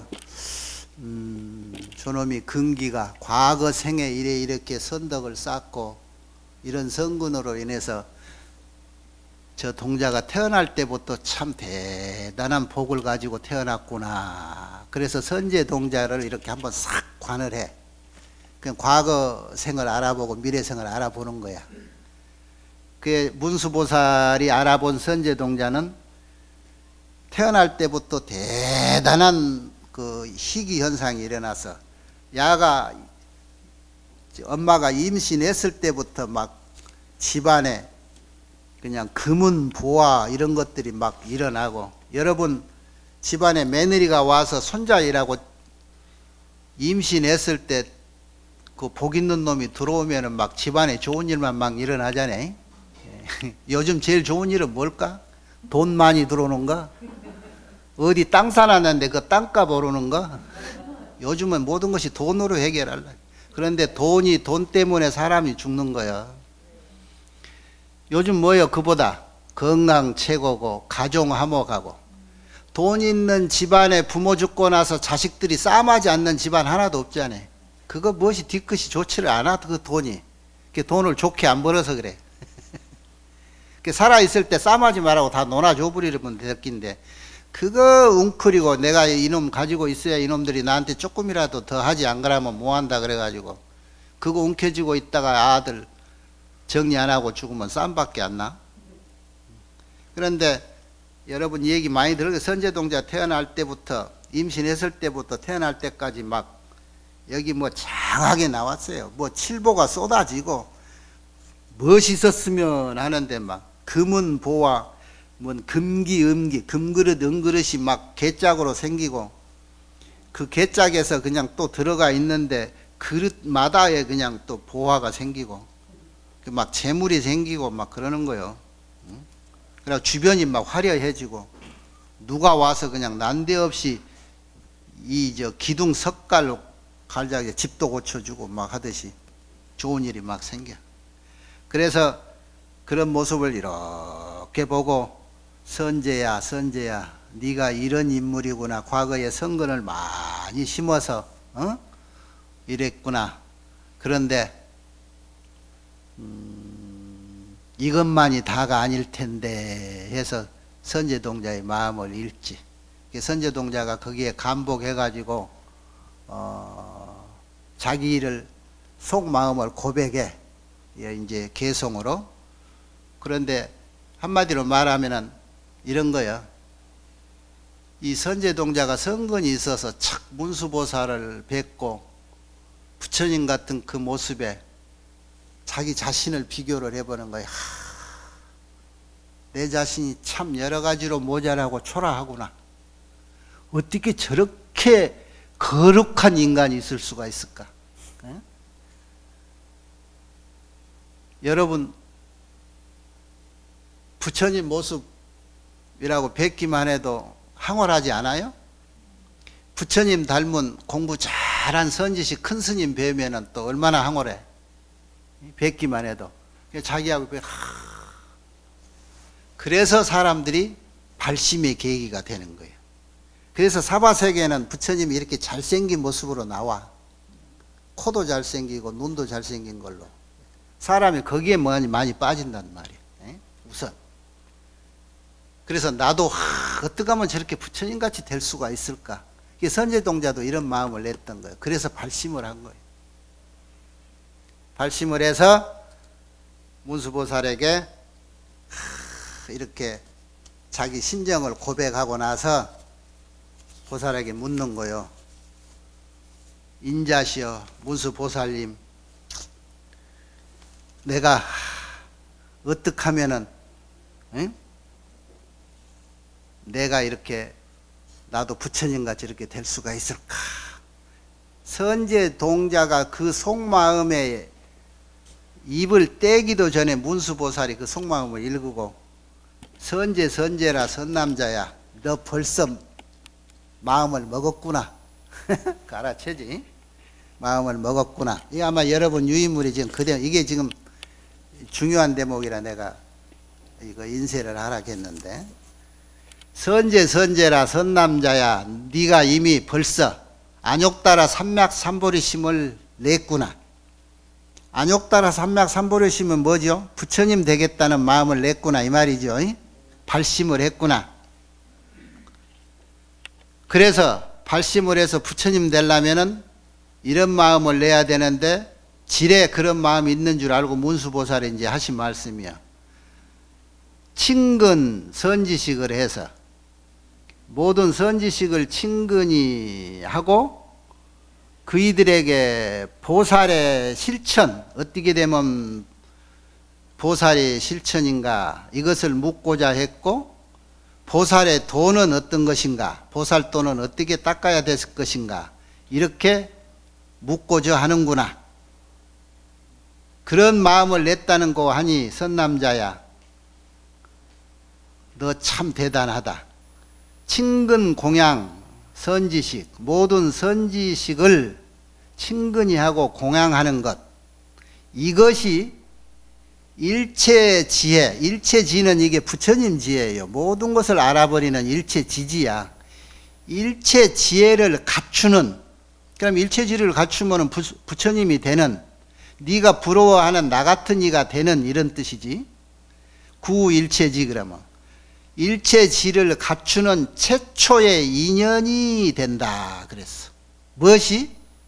저놈이 근기가 과거 생에 이렇게 선덕을 쌓고 이런 성근으로 인해서 저 동자가 태어날 때부터 참 대단한 복을 가지고 태어났구나. 그래서 선제 동자를 이렇게 한번 싹 관을 해. 그냥 과거 생을 알아보고 미래 생을 알아보는 거야. 그 문수보살이 알아본 선제 동자는 태어날 때부터 대단한 그 희귀 현상이 일어나서, 야가 엄마가 임신했을 때부터 막 집안에 그냥 금은 보화 이런 것들이 막 일어나고, 여러분 집안에 며느리가 와서 손자 일하고 임신했을 때 그 복 있는 놈이 들어오면은 막 집안에 좋은 일만 막 일어나잖아요. 요즘 제일 좋은 일은 뭘까? 돈 많이 들어오는가? 어디 땅 사놨는데 그 땅값 오르는가? 요즘은 모든 것이 돈으로 해결할라. 그런데 돈 때문에 사람이 죽는 거야. 요즘 뭐예요? 그보다 건강 최고고 가정 화목하고, 돈 있는 집안에 부모 죽고 나서 자식들이 싸움하지 않는 집안 하나도 없잖아요. 그거 무엇이 뒤끝이 좋지를 않아. 그 돈이 돈을 좋게 안 벌어서 그래. 살아있을 때 싸움하지 말라고 다 논아줘 버리면 될 낀데, 그거 웅크리고 내가 이놈 가지고 있어야 이놈들이 나한테 조금이라도 더 하지, 안 그러면 뭐한다 그래가지고 그거 웅켜쥐고 있다가 아들 정리 안 하고 죽으면 쌈밖에 안 나. 그런데 여러분 얘기 많이 들어요. 선제동자 태어날 때부터, 임신했을 때부터 태어날 때까지 막 여기 뭐 장하게 나왔어요. 뭐 칠보가 쏟아지고 무엇이 있었으면 하는데 막 금은 보화, 뭔 금기 음기, 금그릇 은그릇이 막 개짝으로 생기고, 그 개짝에서 그냥 또 들어가 있는데 그릇마다에 그냥 또 보화가 생기고 막 재물이 생기고 막 그러는 거예요. 그리고 주변이 막 화려해지고, 누가 와서 그냥 난데없이 이 기둥 석갈로 갈자기에 집도 고쳐주고 막 하듯이 좋은 일이 막 생겨. 그래서 그런 모습을 이렇게 보고, 선제야 선제야, 네가 이런 인물이구나. 과거에 선근을 많이 심어서 이랬구나. 그런데 이것만이 다가 아닐 텐데 해서 선제동자의 마음을 읽지. 선제동자가 거기에 감복해 가지고 자기 일을 속마음을 고백해, 이제 개송으로. 그런데 한마디로 말하면은 이런 거야. 이 선제동자가 성근이 있어서 착 문수보살을 뵙고 부처님 같은 그 모습에 자기 자신을 비교를 해보는 거야. 내 자신이 참 여러 가지로 모자라고 초라하구나. 어떻게 저렇게 거룩한 인간이 있을 수가 있을까? 에? 여러분, 부처님 모습이라고 뵙기만 해도 황홀하지 않아요? 부처님 닮은 공부 잘한 선지식 큰 스님 뵈면은 또 얼마나 황홀해. 뵙기만 해도. 자기하고 그래서 사람들이 발심의 계기가 되는 거예요. 그래서 사바세계는 부처님이 이렇게 잘생긴 모습으로 나와. 코도 잘생기고 눈도 잘생긴 걸로. 사람이 거기에 많이 빠진단 말이에요. 우선. 그래서 나도 어떻게 하면 저렇게 부처님같이 될 수가 있을까? 선제동자도 이런 마음을 냈던 거예요. 그래서 발심을 한 거예요. 발심을 해서 문수보살에게 이렇게 자기 심정을 고백하고 나서 보살에게 묻는 거예요. 인자시여 문수보살님, 내가 어떻게 하면은 내가 이렇게 나도 부처님같이 이렇게 될 수가 있을까? 선제동자가 그 속마음에 입을 떼기도 전에 문수보살이 그 속마음을 읽고, 선제라 선남자야, 너 벌써 마음을 먹었구나. 알아채지? 마음을 먹었구나. 이 아마 여러분 유인물이 지금 그대로, 이게 지금 중요한 대목이라 내가 이거 인쇄를 하라겠는데, 선제라 선남자야, 네가 이미 벌써 안욕따라 삼맥삼보리심을 냈구나. 안욕따라 삼맥삼보리심은 뭐죠? 부처님 되겠다는 마음을 냈구나 이 말이죠. 발심을 했구나. 그래서 발심을 해서 부처님 되려면은 이런 마음을 내야 되는데, 지레 그런 마음이 있는 줄 알고 문수보살이 이제 하신 말씀이야. 친근 선지식을 해서 모든 선지식을 친근히 하고, 그이들에게 보살의 실천, 어떻게 되면 보살의 실천인가 이것을 묻고자 했고, 보살의 도는 어떤 것인가, 보살도는 어떻게 닦아야 될 것인가, 이렇게 묻고자 하는구나. 그런 마음을 냈다는 거 하니, 선남자야, 너 참 대단하다. 친근 공양 선지식, 모든 선지식을 친근히 하고 공양하는 것, 이것이 일체지혜. 일체지는 이게 부처님 지혜예요. 모든 것을 알아버리는 일체지지야. 일체지혜를 갖추는, 그럼 일체지혜를 갖추면 부처님이 되는, 네가 부러워하는 나 같은 이가 되는, 이런 뜻이지. 구일체지. 그러면 일체지를 갖추는 최초의 인연이 된다 그랬어. 무엇이?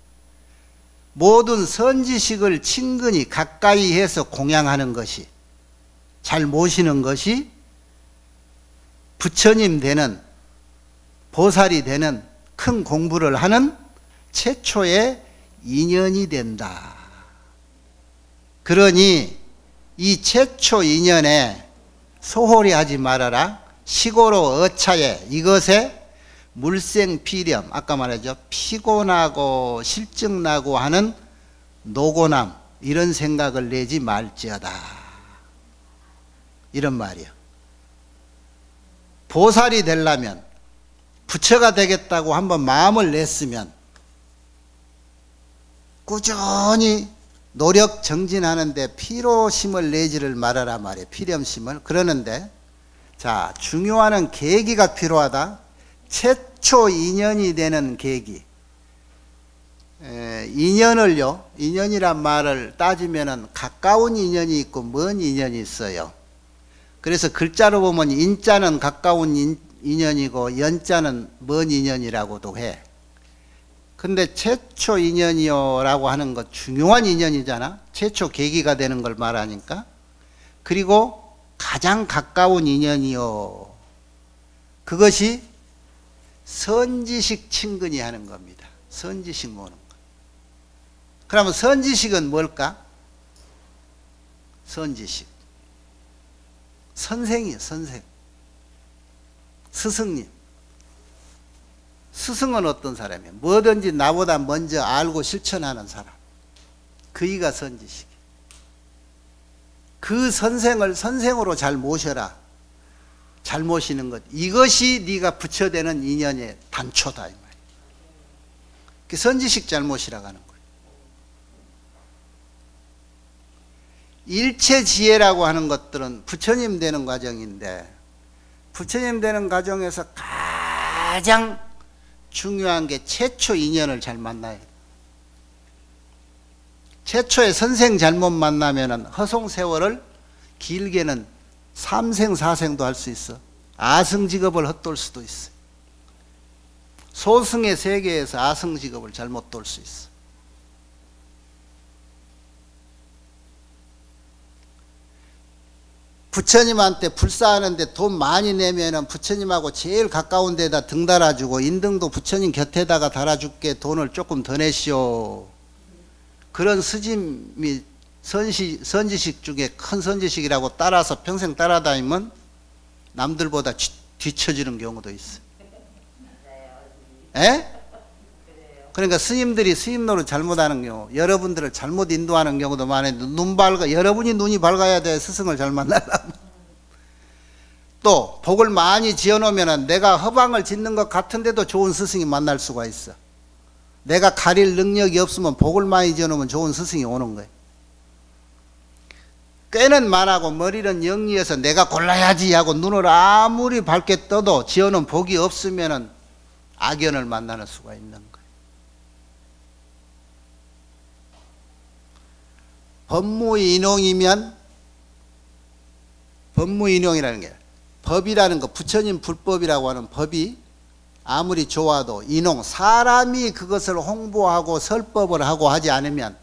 모든 선지식을 친근히 가까이 해서 공양하는 것이, 잘 모시는 것이 부처님 되는, 보살이 되는, 큰 공부를 하는 최초의 인연이 된다. 그러니 이 최초 인연에 소홀히 하지 말아라. 시고로 어차에, 이것에 물생피렴, 아까 말했죠. 피곤하고 실증나고 하는 노고남, 이런 생각을 내지 말지어다, 이런 말이요. 보살이 되려면, 부처가 되겠다고 한번 마음을 냈으면 꾸준히 노력 정진하는데 피로심을 내지를 말아라 말이에요. 피렴심을. 그러는데, 자, 중요한 계기가 필요하다. 최초 인연이 되는 계기. 인연을요, 인연이란 말을 따지면은 가까운 인연이 있고 먼 인연이 있어요. 그래서 글자로 보면 인자는 가까운 인연이고 연자는 먼 인연이라고도 해. 근데 최초 인연이요 라고 하는 것, 중요한 인연이잖아. 최초 계기가 되는 걸 말하니까. 그리고 가장 가까운 인연이요, 그것이 선지식 친근히 하는 겁니다. 선지식 모는 거. 그러면 선지식은 뭘까? 선지식, 선생이에요. 선생, 스승님. 스승은 어떤 사람이에요? 뭐든지 나보다 먼저 알고 실천하는 사람, 그이가 선지식. 그 선생을 선생으로 잘 모셔라. 잘 모시는 것, 이것이 네가 부처되는 인연의 단초다, 이 말이에요. 그 선지식 잘 모시라고 하는 거예요. 일체지혜라고 하는 것들은 부처님 되는 과정인데, 부처님 되는 과정에서 가장 중요한 게 최초 인연을 잘 만나요. 최초의 선생 잘못 만나면 허송세월을, 길게는 3생 4생도 할 수 있어. 아승직업을 헛돌 수도 있어. 소승의 세계에서 아승직업을 잘못 돌 수 있어. 부처님한테 불사하는데 돈 많이 내면은 부처님하고 제일 가까운 데다 등 달아주고, 인등도 부처님 곁에다가 달아줄게, 돈을 조금 더 내시오. 그런 스님이 선지식 중에 큰 선지식이라고 따라서 평생 따라다니면 남들보다 뒤처지는 경우도 있어요. 에? 그러니까 스님들이 스님 노릇 잘못하는 경우, 여러분들을 잘못 인도하는 경우도 많아요. 여러분이 눈이 밝아야 돼, 스승을 잘 만나려면. 또 복을 많이 지어놓으면 내가 허방을 짓는 것 같은데도 좋은 스승이 만날 수가 있어. 내가 가릴 능력이 없으면 복을 많이 지어놓으면 좋은 스승이 오는 거예요. 꾀는 만하고 머리는 영리해서 내가 골라야지 하고 눈을 아무리 밝게 떠도 지어놓은 복이 없으면 악연을 만나는 수가 있는 거예요. 법무인용이면, 법무인용이라는 게, 법이라는 거, 부처님 불법이라고 하는 법이 아무리 좋아도 인용, 사람이 그것을 홍보하고 설법을 하고 하지 않으면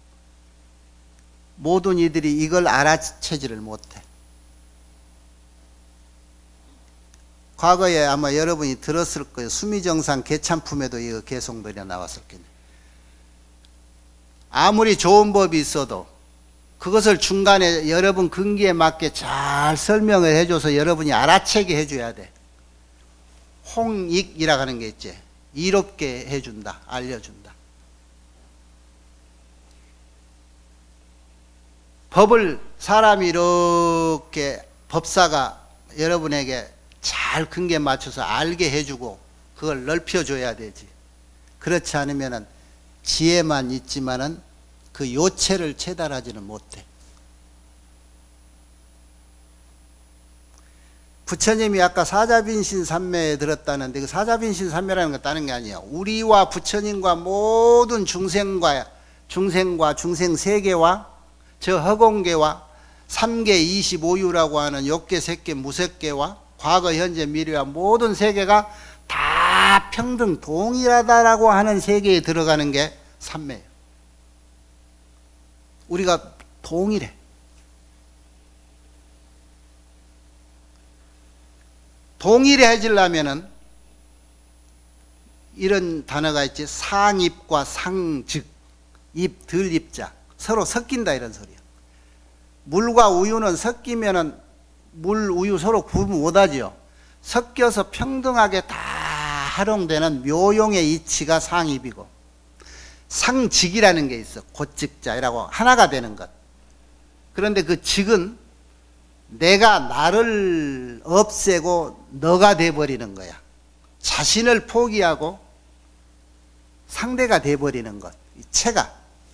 모든 이들이 이걸 알아채지를 못해. 과거에 아마 여러분이 들었을 거예요. 수미정상 개참품에도 이거 개송들이 나왔을 거예요. 아무리 좋은 법이 있어도 그것을 중간에 여러분 근기에 맞게 잘 설명을 해줘서 여러분이 알아채게 해줘야 돼. 홍익이라고 하는 게 있지. 이롭게 해준다, 알려준다. 법을 사람이 이렇게 법사가 여러분에게 잘 근기에 맞춰서 알게 해주고 그걸 넓혀줘야 되지. 그렇지 않으면 지혜만 있지만은 그 요체를 체달하지는 못해. 부처님이 아까 사자빈신 삼매에 들었다는데 그 사자빈신 삼매라는 건 다른 게 아니에요. 우리와 부처님과 모든 중생과 중생세계와 저 허공계와 3계 25유라고 하는 욕계, 색계, 무색계와 과거, 현재, 미래와 모든 세계가 다 평등 동일하다라고 하는 세계에 들어가는 게 삼매예요. 우리가 동일해. 동일해지려면은 이런 단어가 있지. 상입과 상즉, 입, 들 입자 서로 섞인다 이런 소리야. 물과 우유는 섞이면은 물, 우유 서로 구분 못하지요. 섞여서 평등하게 다 활용되는 묘용의 이치가 상입이고, 상직이라는 게 있어. 곧직자라고 하나가 되는 것. 그런데 그 직은 내가 나를 없애고 너가 돼버리는 거야. 자신을 포기하고 상대가 돼버리는 것. 이 체가.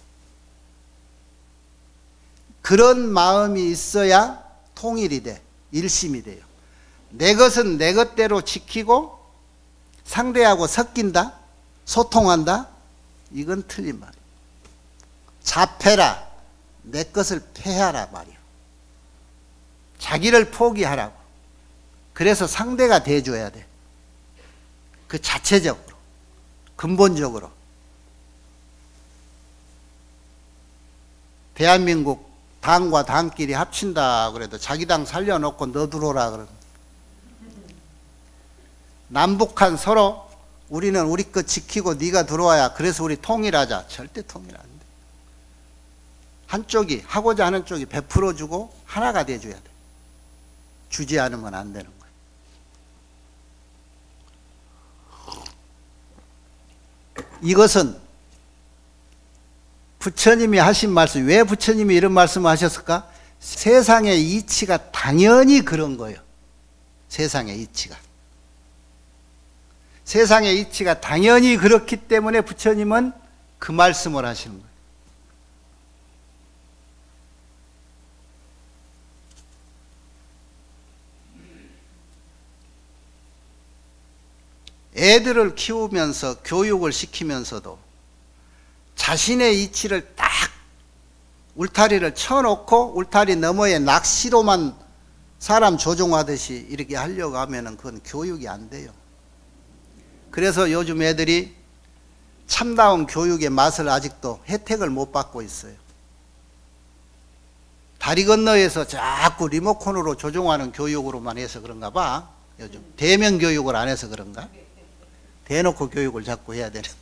그런 마음이 있어야 통일이 돼. 일심이 돼요. 내 것은 내 것대로 지키고 상대하고 섞인다, 소통한다, 이건 틀린 말이야. 자패라, 내 것을 패하라 말이야. 자기를 포기하라고. 그래서 상대가 돼줘야 돼. 그 자체적으로, 근본적으로. 대한민국 당과 당끼리 합친다 그래도 자기 당 살려놓고 너 들어오라 그러고, 남북한 서로 우리는 우리 것 지키고 네가 들어와야 그래서 우리 통일하자. 절대 통일 안 돼. 한쪽이 하고자 하는 쪽이 베풀어주고 하나가 돼줘야 돼. 주지 않으면 안 되는 거예요. 이것은 부처님이 하신 말씀. 왜 부처님이 이런 말씀을 하셨을까? 세상의 이치가 당연히 그런 거예요. 세상의 이치가. 세상의 이치가 당연히 그렇기 때문에 부처님은 그 말씀을 하시는 거예요. 애들을 키우면서 교육을 시키면서도 자신의 이치를 딱 울타리를 쳐놓고 울타리 너머에 낚시로만 사람 조종하듯이 이렇게 하려고 하면 그건 교육이 안 돼요. 그래서 요즘 애들이 참다운 교육의 맛을 아직도 혜택을 못 받고 있어요. 다리 건너에서 자꾸 리모컨으로 조종하는 교육으로만 해서 그런가 봐. 요즘 대면 교육을 안 해서 그런가? 대놓고 교육을 자꾸 해야 되는데.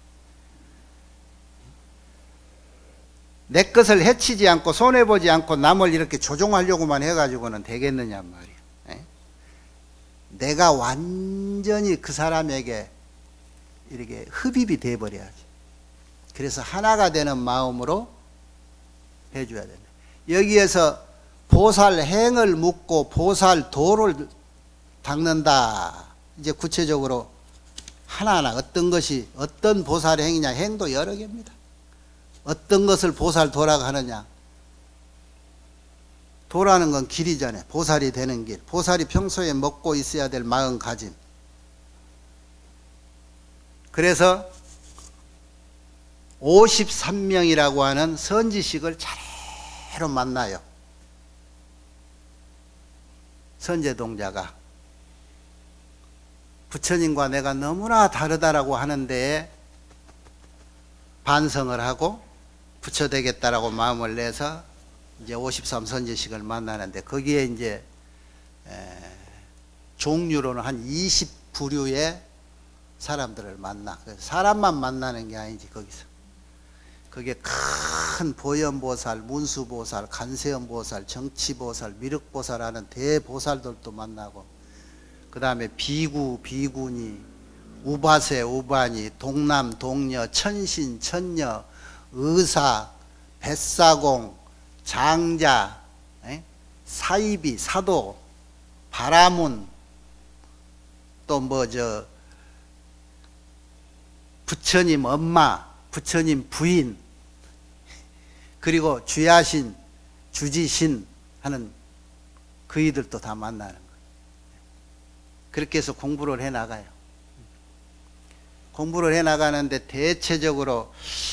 내 것을 해치지 않고 손해보지 않고 남을 이렇게 조종하려고만 해가지고는 되겠느냐 말이야. 내가 완전히 그 사람에게 이렇게 흡입이 돼버려야지. 그래서 하나가 되는 마음으로 해줘야 된다. 여기에서 보살행을 묻고 보살도를 닦는다. 이제 구체적으로 하나하나 어떤 것이 어떤 보살행이냐. 행도 여러 개입니다. 어떤 것을 보살도라고 하느냐. 도라는 건 길이잖아요. 보살이 되는 길. 보살이 평소에 먹고 있어야 될 마음가짐. 그래서 53명이라고 하는 선지식을 차례로 만나요. 선제동자가 부처님과 내가 너무나 다르다라고 하는데 반성을 하고 부처 되겠다라고 마음을 내서 이제 53선지식을 만나는데 거기에 이제 종류로는 한 20부류의 사람들을 만나. 사람만 만나는 게 아니지 거기서. 그게 큰 보현보살, 문수보살, 간세음보살, 정치보살, 미륵보살하는 대보살들도 만나고, 그 다음에 비구, 비구니, 우바세, 우바니, 동남, 동녀, 천신, 천녀, 의사, 뱃사공, 장자, 사이비, 사도, 바라문, 또 부처님 엄마, 부처님 부인, 그리고 주야신, 주지신 하는 그이들도 다 만나는 거예요. 그렇게 해서 공부를 해 나가요. 공부를 해 나가는데 대체적으로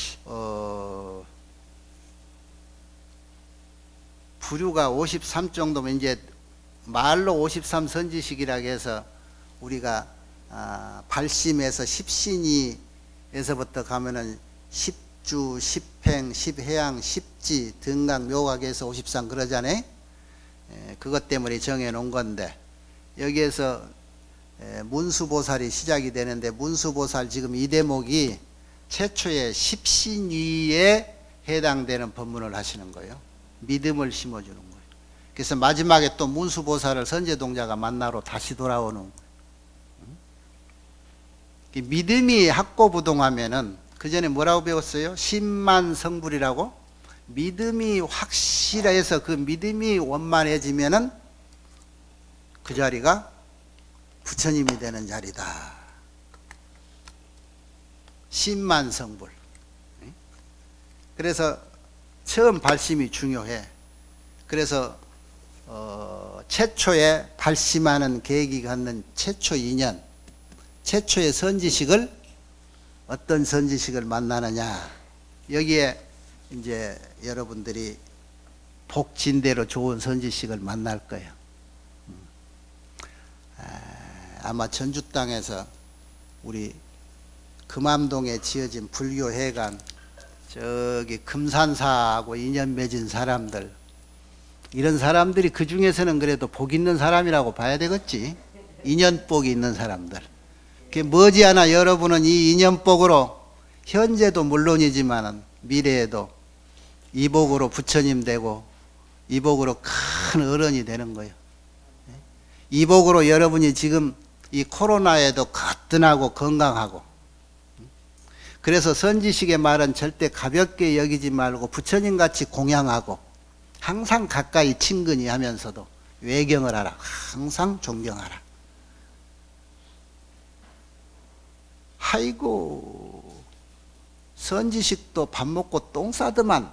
부류가 53 정도면 이제 말로 53 선지식이라고 해서 우리가 발심에서 십신이에서부터 가면은 십주, 십행, 십해양, 십지, 등각, 묘각에서 53 그러잖아요. 그것 때문에 정해 놓은 건데, 여기에서 문수보살이 시작이 되는데, 문수보살 지금 이 대목이 최초의 십신위에 해당되는 법문을 하시는 거예요. 믿음을 심어주는 거예요. 그래서 마지막에 또 문수보살을 선제동자가 만나러 다시 돌아오는 거예요. 믿음이 학고부동하면은, 그 전에 뭐라고 배웠어요? 신만성불이라고? 믿음이 확실해서 그 믿음이 원만해지면은 그 자리가 부처님이 되는 자리다. 신만성불. 그래서 처음 발심이 중요해. 그래서 최초에 발심하는 계획이 갖는 최초 인연, 최초의 선지식을 어떤 선지식을 만나느냐, 여기에 이제 여러분들이 복진대로 좋은 선지식을 만날 거예요. 아마 전주 땅에서 우리 금암동에 지어진 불교회관, 저기 금산사하고 인연 맺은 사람들, 이런 사람들이 그 중에서는 그래도 복 있는 사람이라고 봐야 되겠지. 인연복이 있는 사람들. 그게 머지않아 여러분은 이 인연복으로 현재도 물론이지만 미래에도 이복으로 부처님 되고 이복으로 큰 어른이 되는 거예요. 이복으로 여러분이 지금 이 코로나에도 거뜬하고 건강하고, 그래서 선지식의 말은 절대 가볍게 여기지 말고 부처님같이 공양하고 항상 가까이 친근히 하면서도 외경을 하라. 항상 존경하라. 아이고, 선지식도 밥 먹고 똥 싸더만.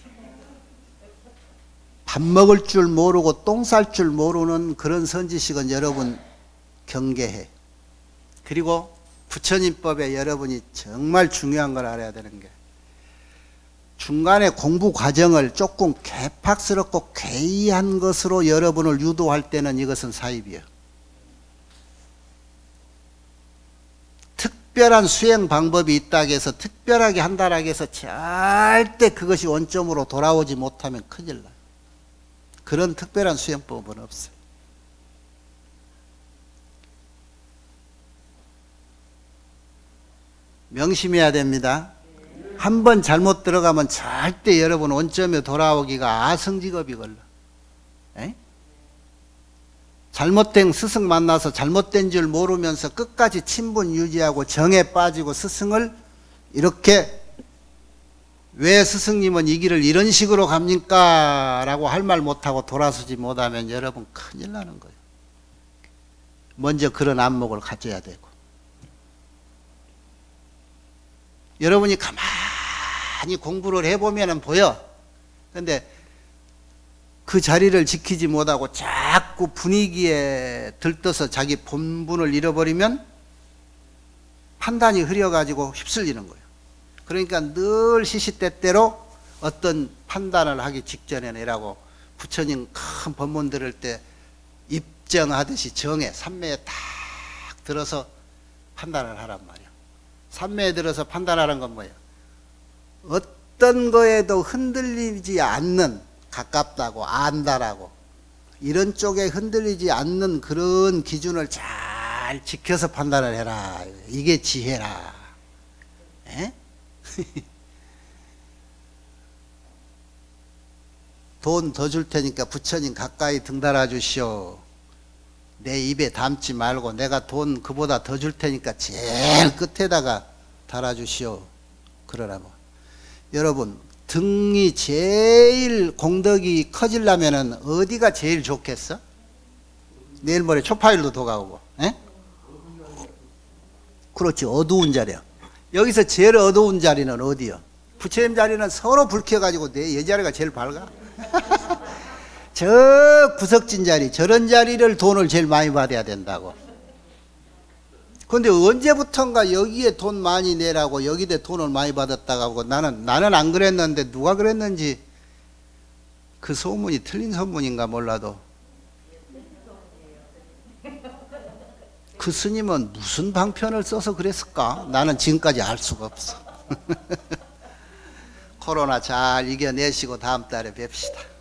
밥 먹을 줄 모르고 똥 쌀 줄 모르는 그런 선지식은 여러분 경계해. 그리고 부처님법에 여러분이 정말 중요한 걸 알아야 되는 게, 중간에 공부 과정을 조금 개팍스럽고 괴이한 것으로 여러분을 유도할 때는 이것은 사입이에요. 특별한 수행 방법이 있다고 해서 특별하게 한다라고 해서 절대 그것이 원점으로 돌아오지 못하면 큰일 나요. 그런 특별한 수행법은 없어요. 명심해야 됩니다. 한 번 잘못 들어가면 절대 여러분 원점에 돌아오기가 아성직업이 걸려. 에? 잘못된 스승 만나서 잘못된 줄 모르면서 끝까지 친분 유지하고 정에 빠지고 스승을 이렇게, 왜 스승님은 이 길을 이런 식으로 갑니까? 라고 할 말 못하고 돌아서지 못하면 여러분 큰일 나는 거예요. 먼저 그런 안목을 가져야 되고, 여러분이 가만히 공부를 해보면 보여. 근데 그 자리를 지키지 못하고 자꾸 분위기에 들떠서 자기 본분을 잃어버리면 판단이 흐려가지고 휩쓸리는 거예요. 그러니까 늘 시시때때로 어떤 판단을 하기 직전에 내라고, 부처님 큰 법문 들을 때 입정하듯이 정에, 삼매에 딱 들어서 판단을 하란 말이야. 삼매에 들어서 판단하는 건 뭐예요? 어떤 거에도 흔들리지 않는, 가깝다고 안다라고 이런 쪽에 흔들리지 않는 그런 기준을 잘 지켜서 판단을 해라. 이게 지혜라. 에? 돈 더 줄 테니까 부처님 가까이 등달아 주시오. 내 입에 담지 말고 내가 돈 그보다 더 줄 테니까 제일 끝에다가 달아주시오. 그러라고. 여러분, 등이 제일 공덕이 커지려면은 어디가 제일 좋겠어? 내일 모레 초파일로 도가오고. 에? 그렇지, 어두운 자리야. 여기서 제일 어두운 자리는 어디요? 부처님 자리는 서로 불 켜가지고 내 자리가 제일 밝아. 저 구석진 자리, 저런 자리를 돈을 제일 많이 받아야 된다고. 근데 언제부턴가 여기에 돈 많이 내라고 여기에 돈을 많이 받았다고 하고 나는 안 그랬는데 누가 그랬는지 그 소문이 틀린 소문인가 몰라도 그 스님은 무슨 방편을 써서 그랬을까? 나는 지금까지 알 수가 없어. 코로나 잘 이겨내시고 다음 달에 뵙시다.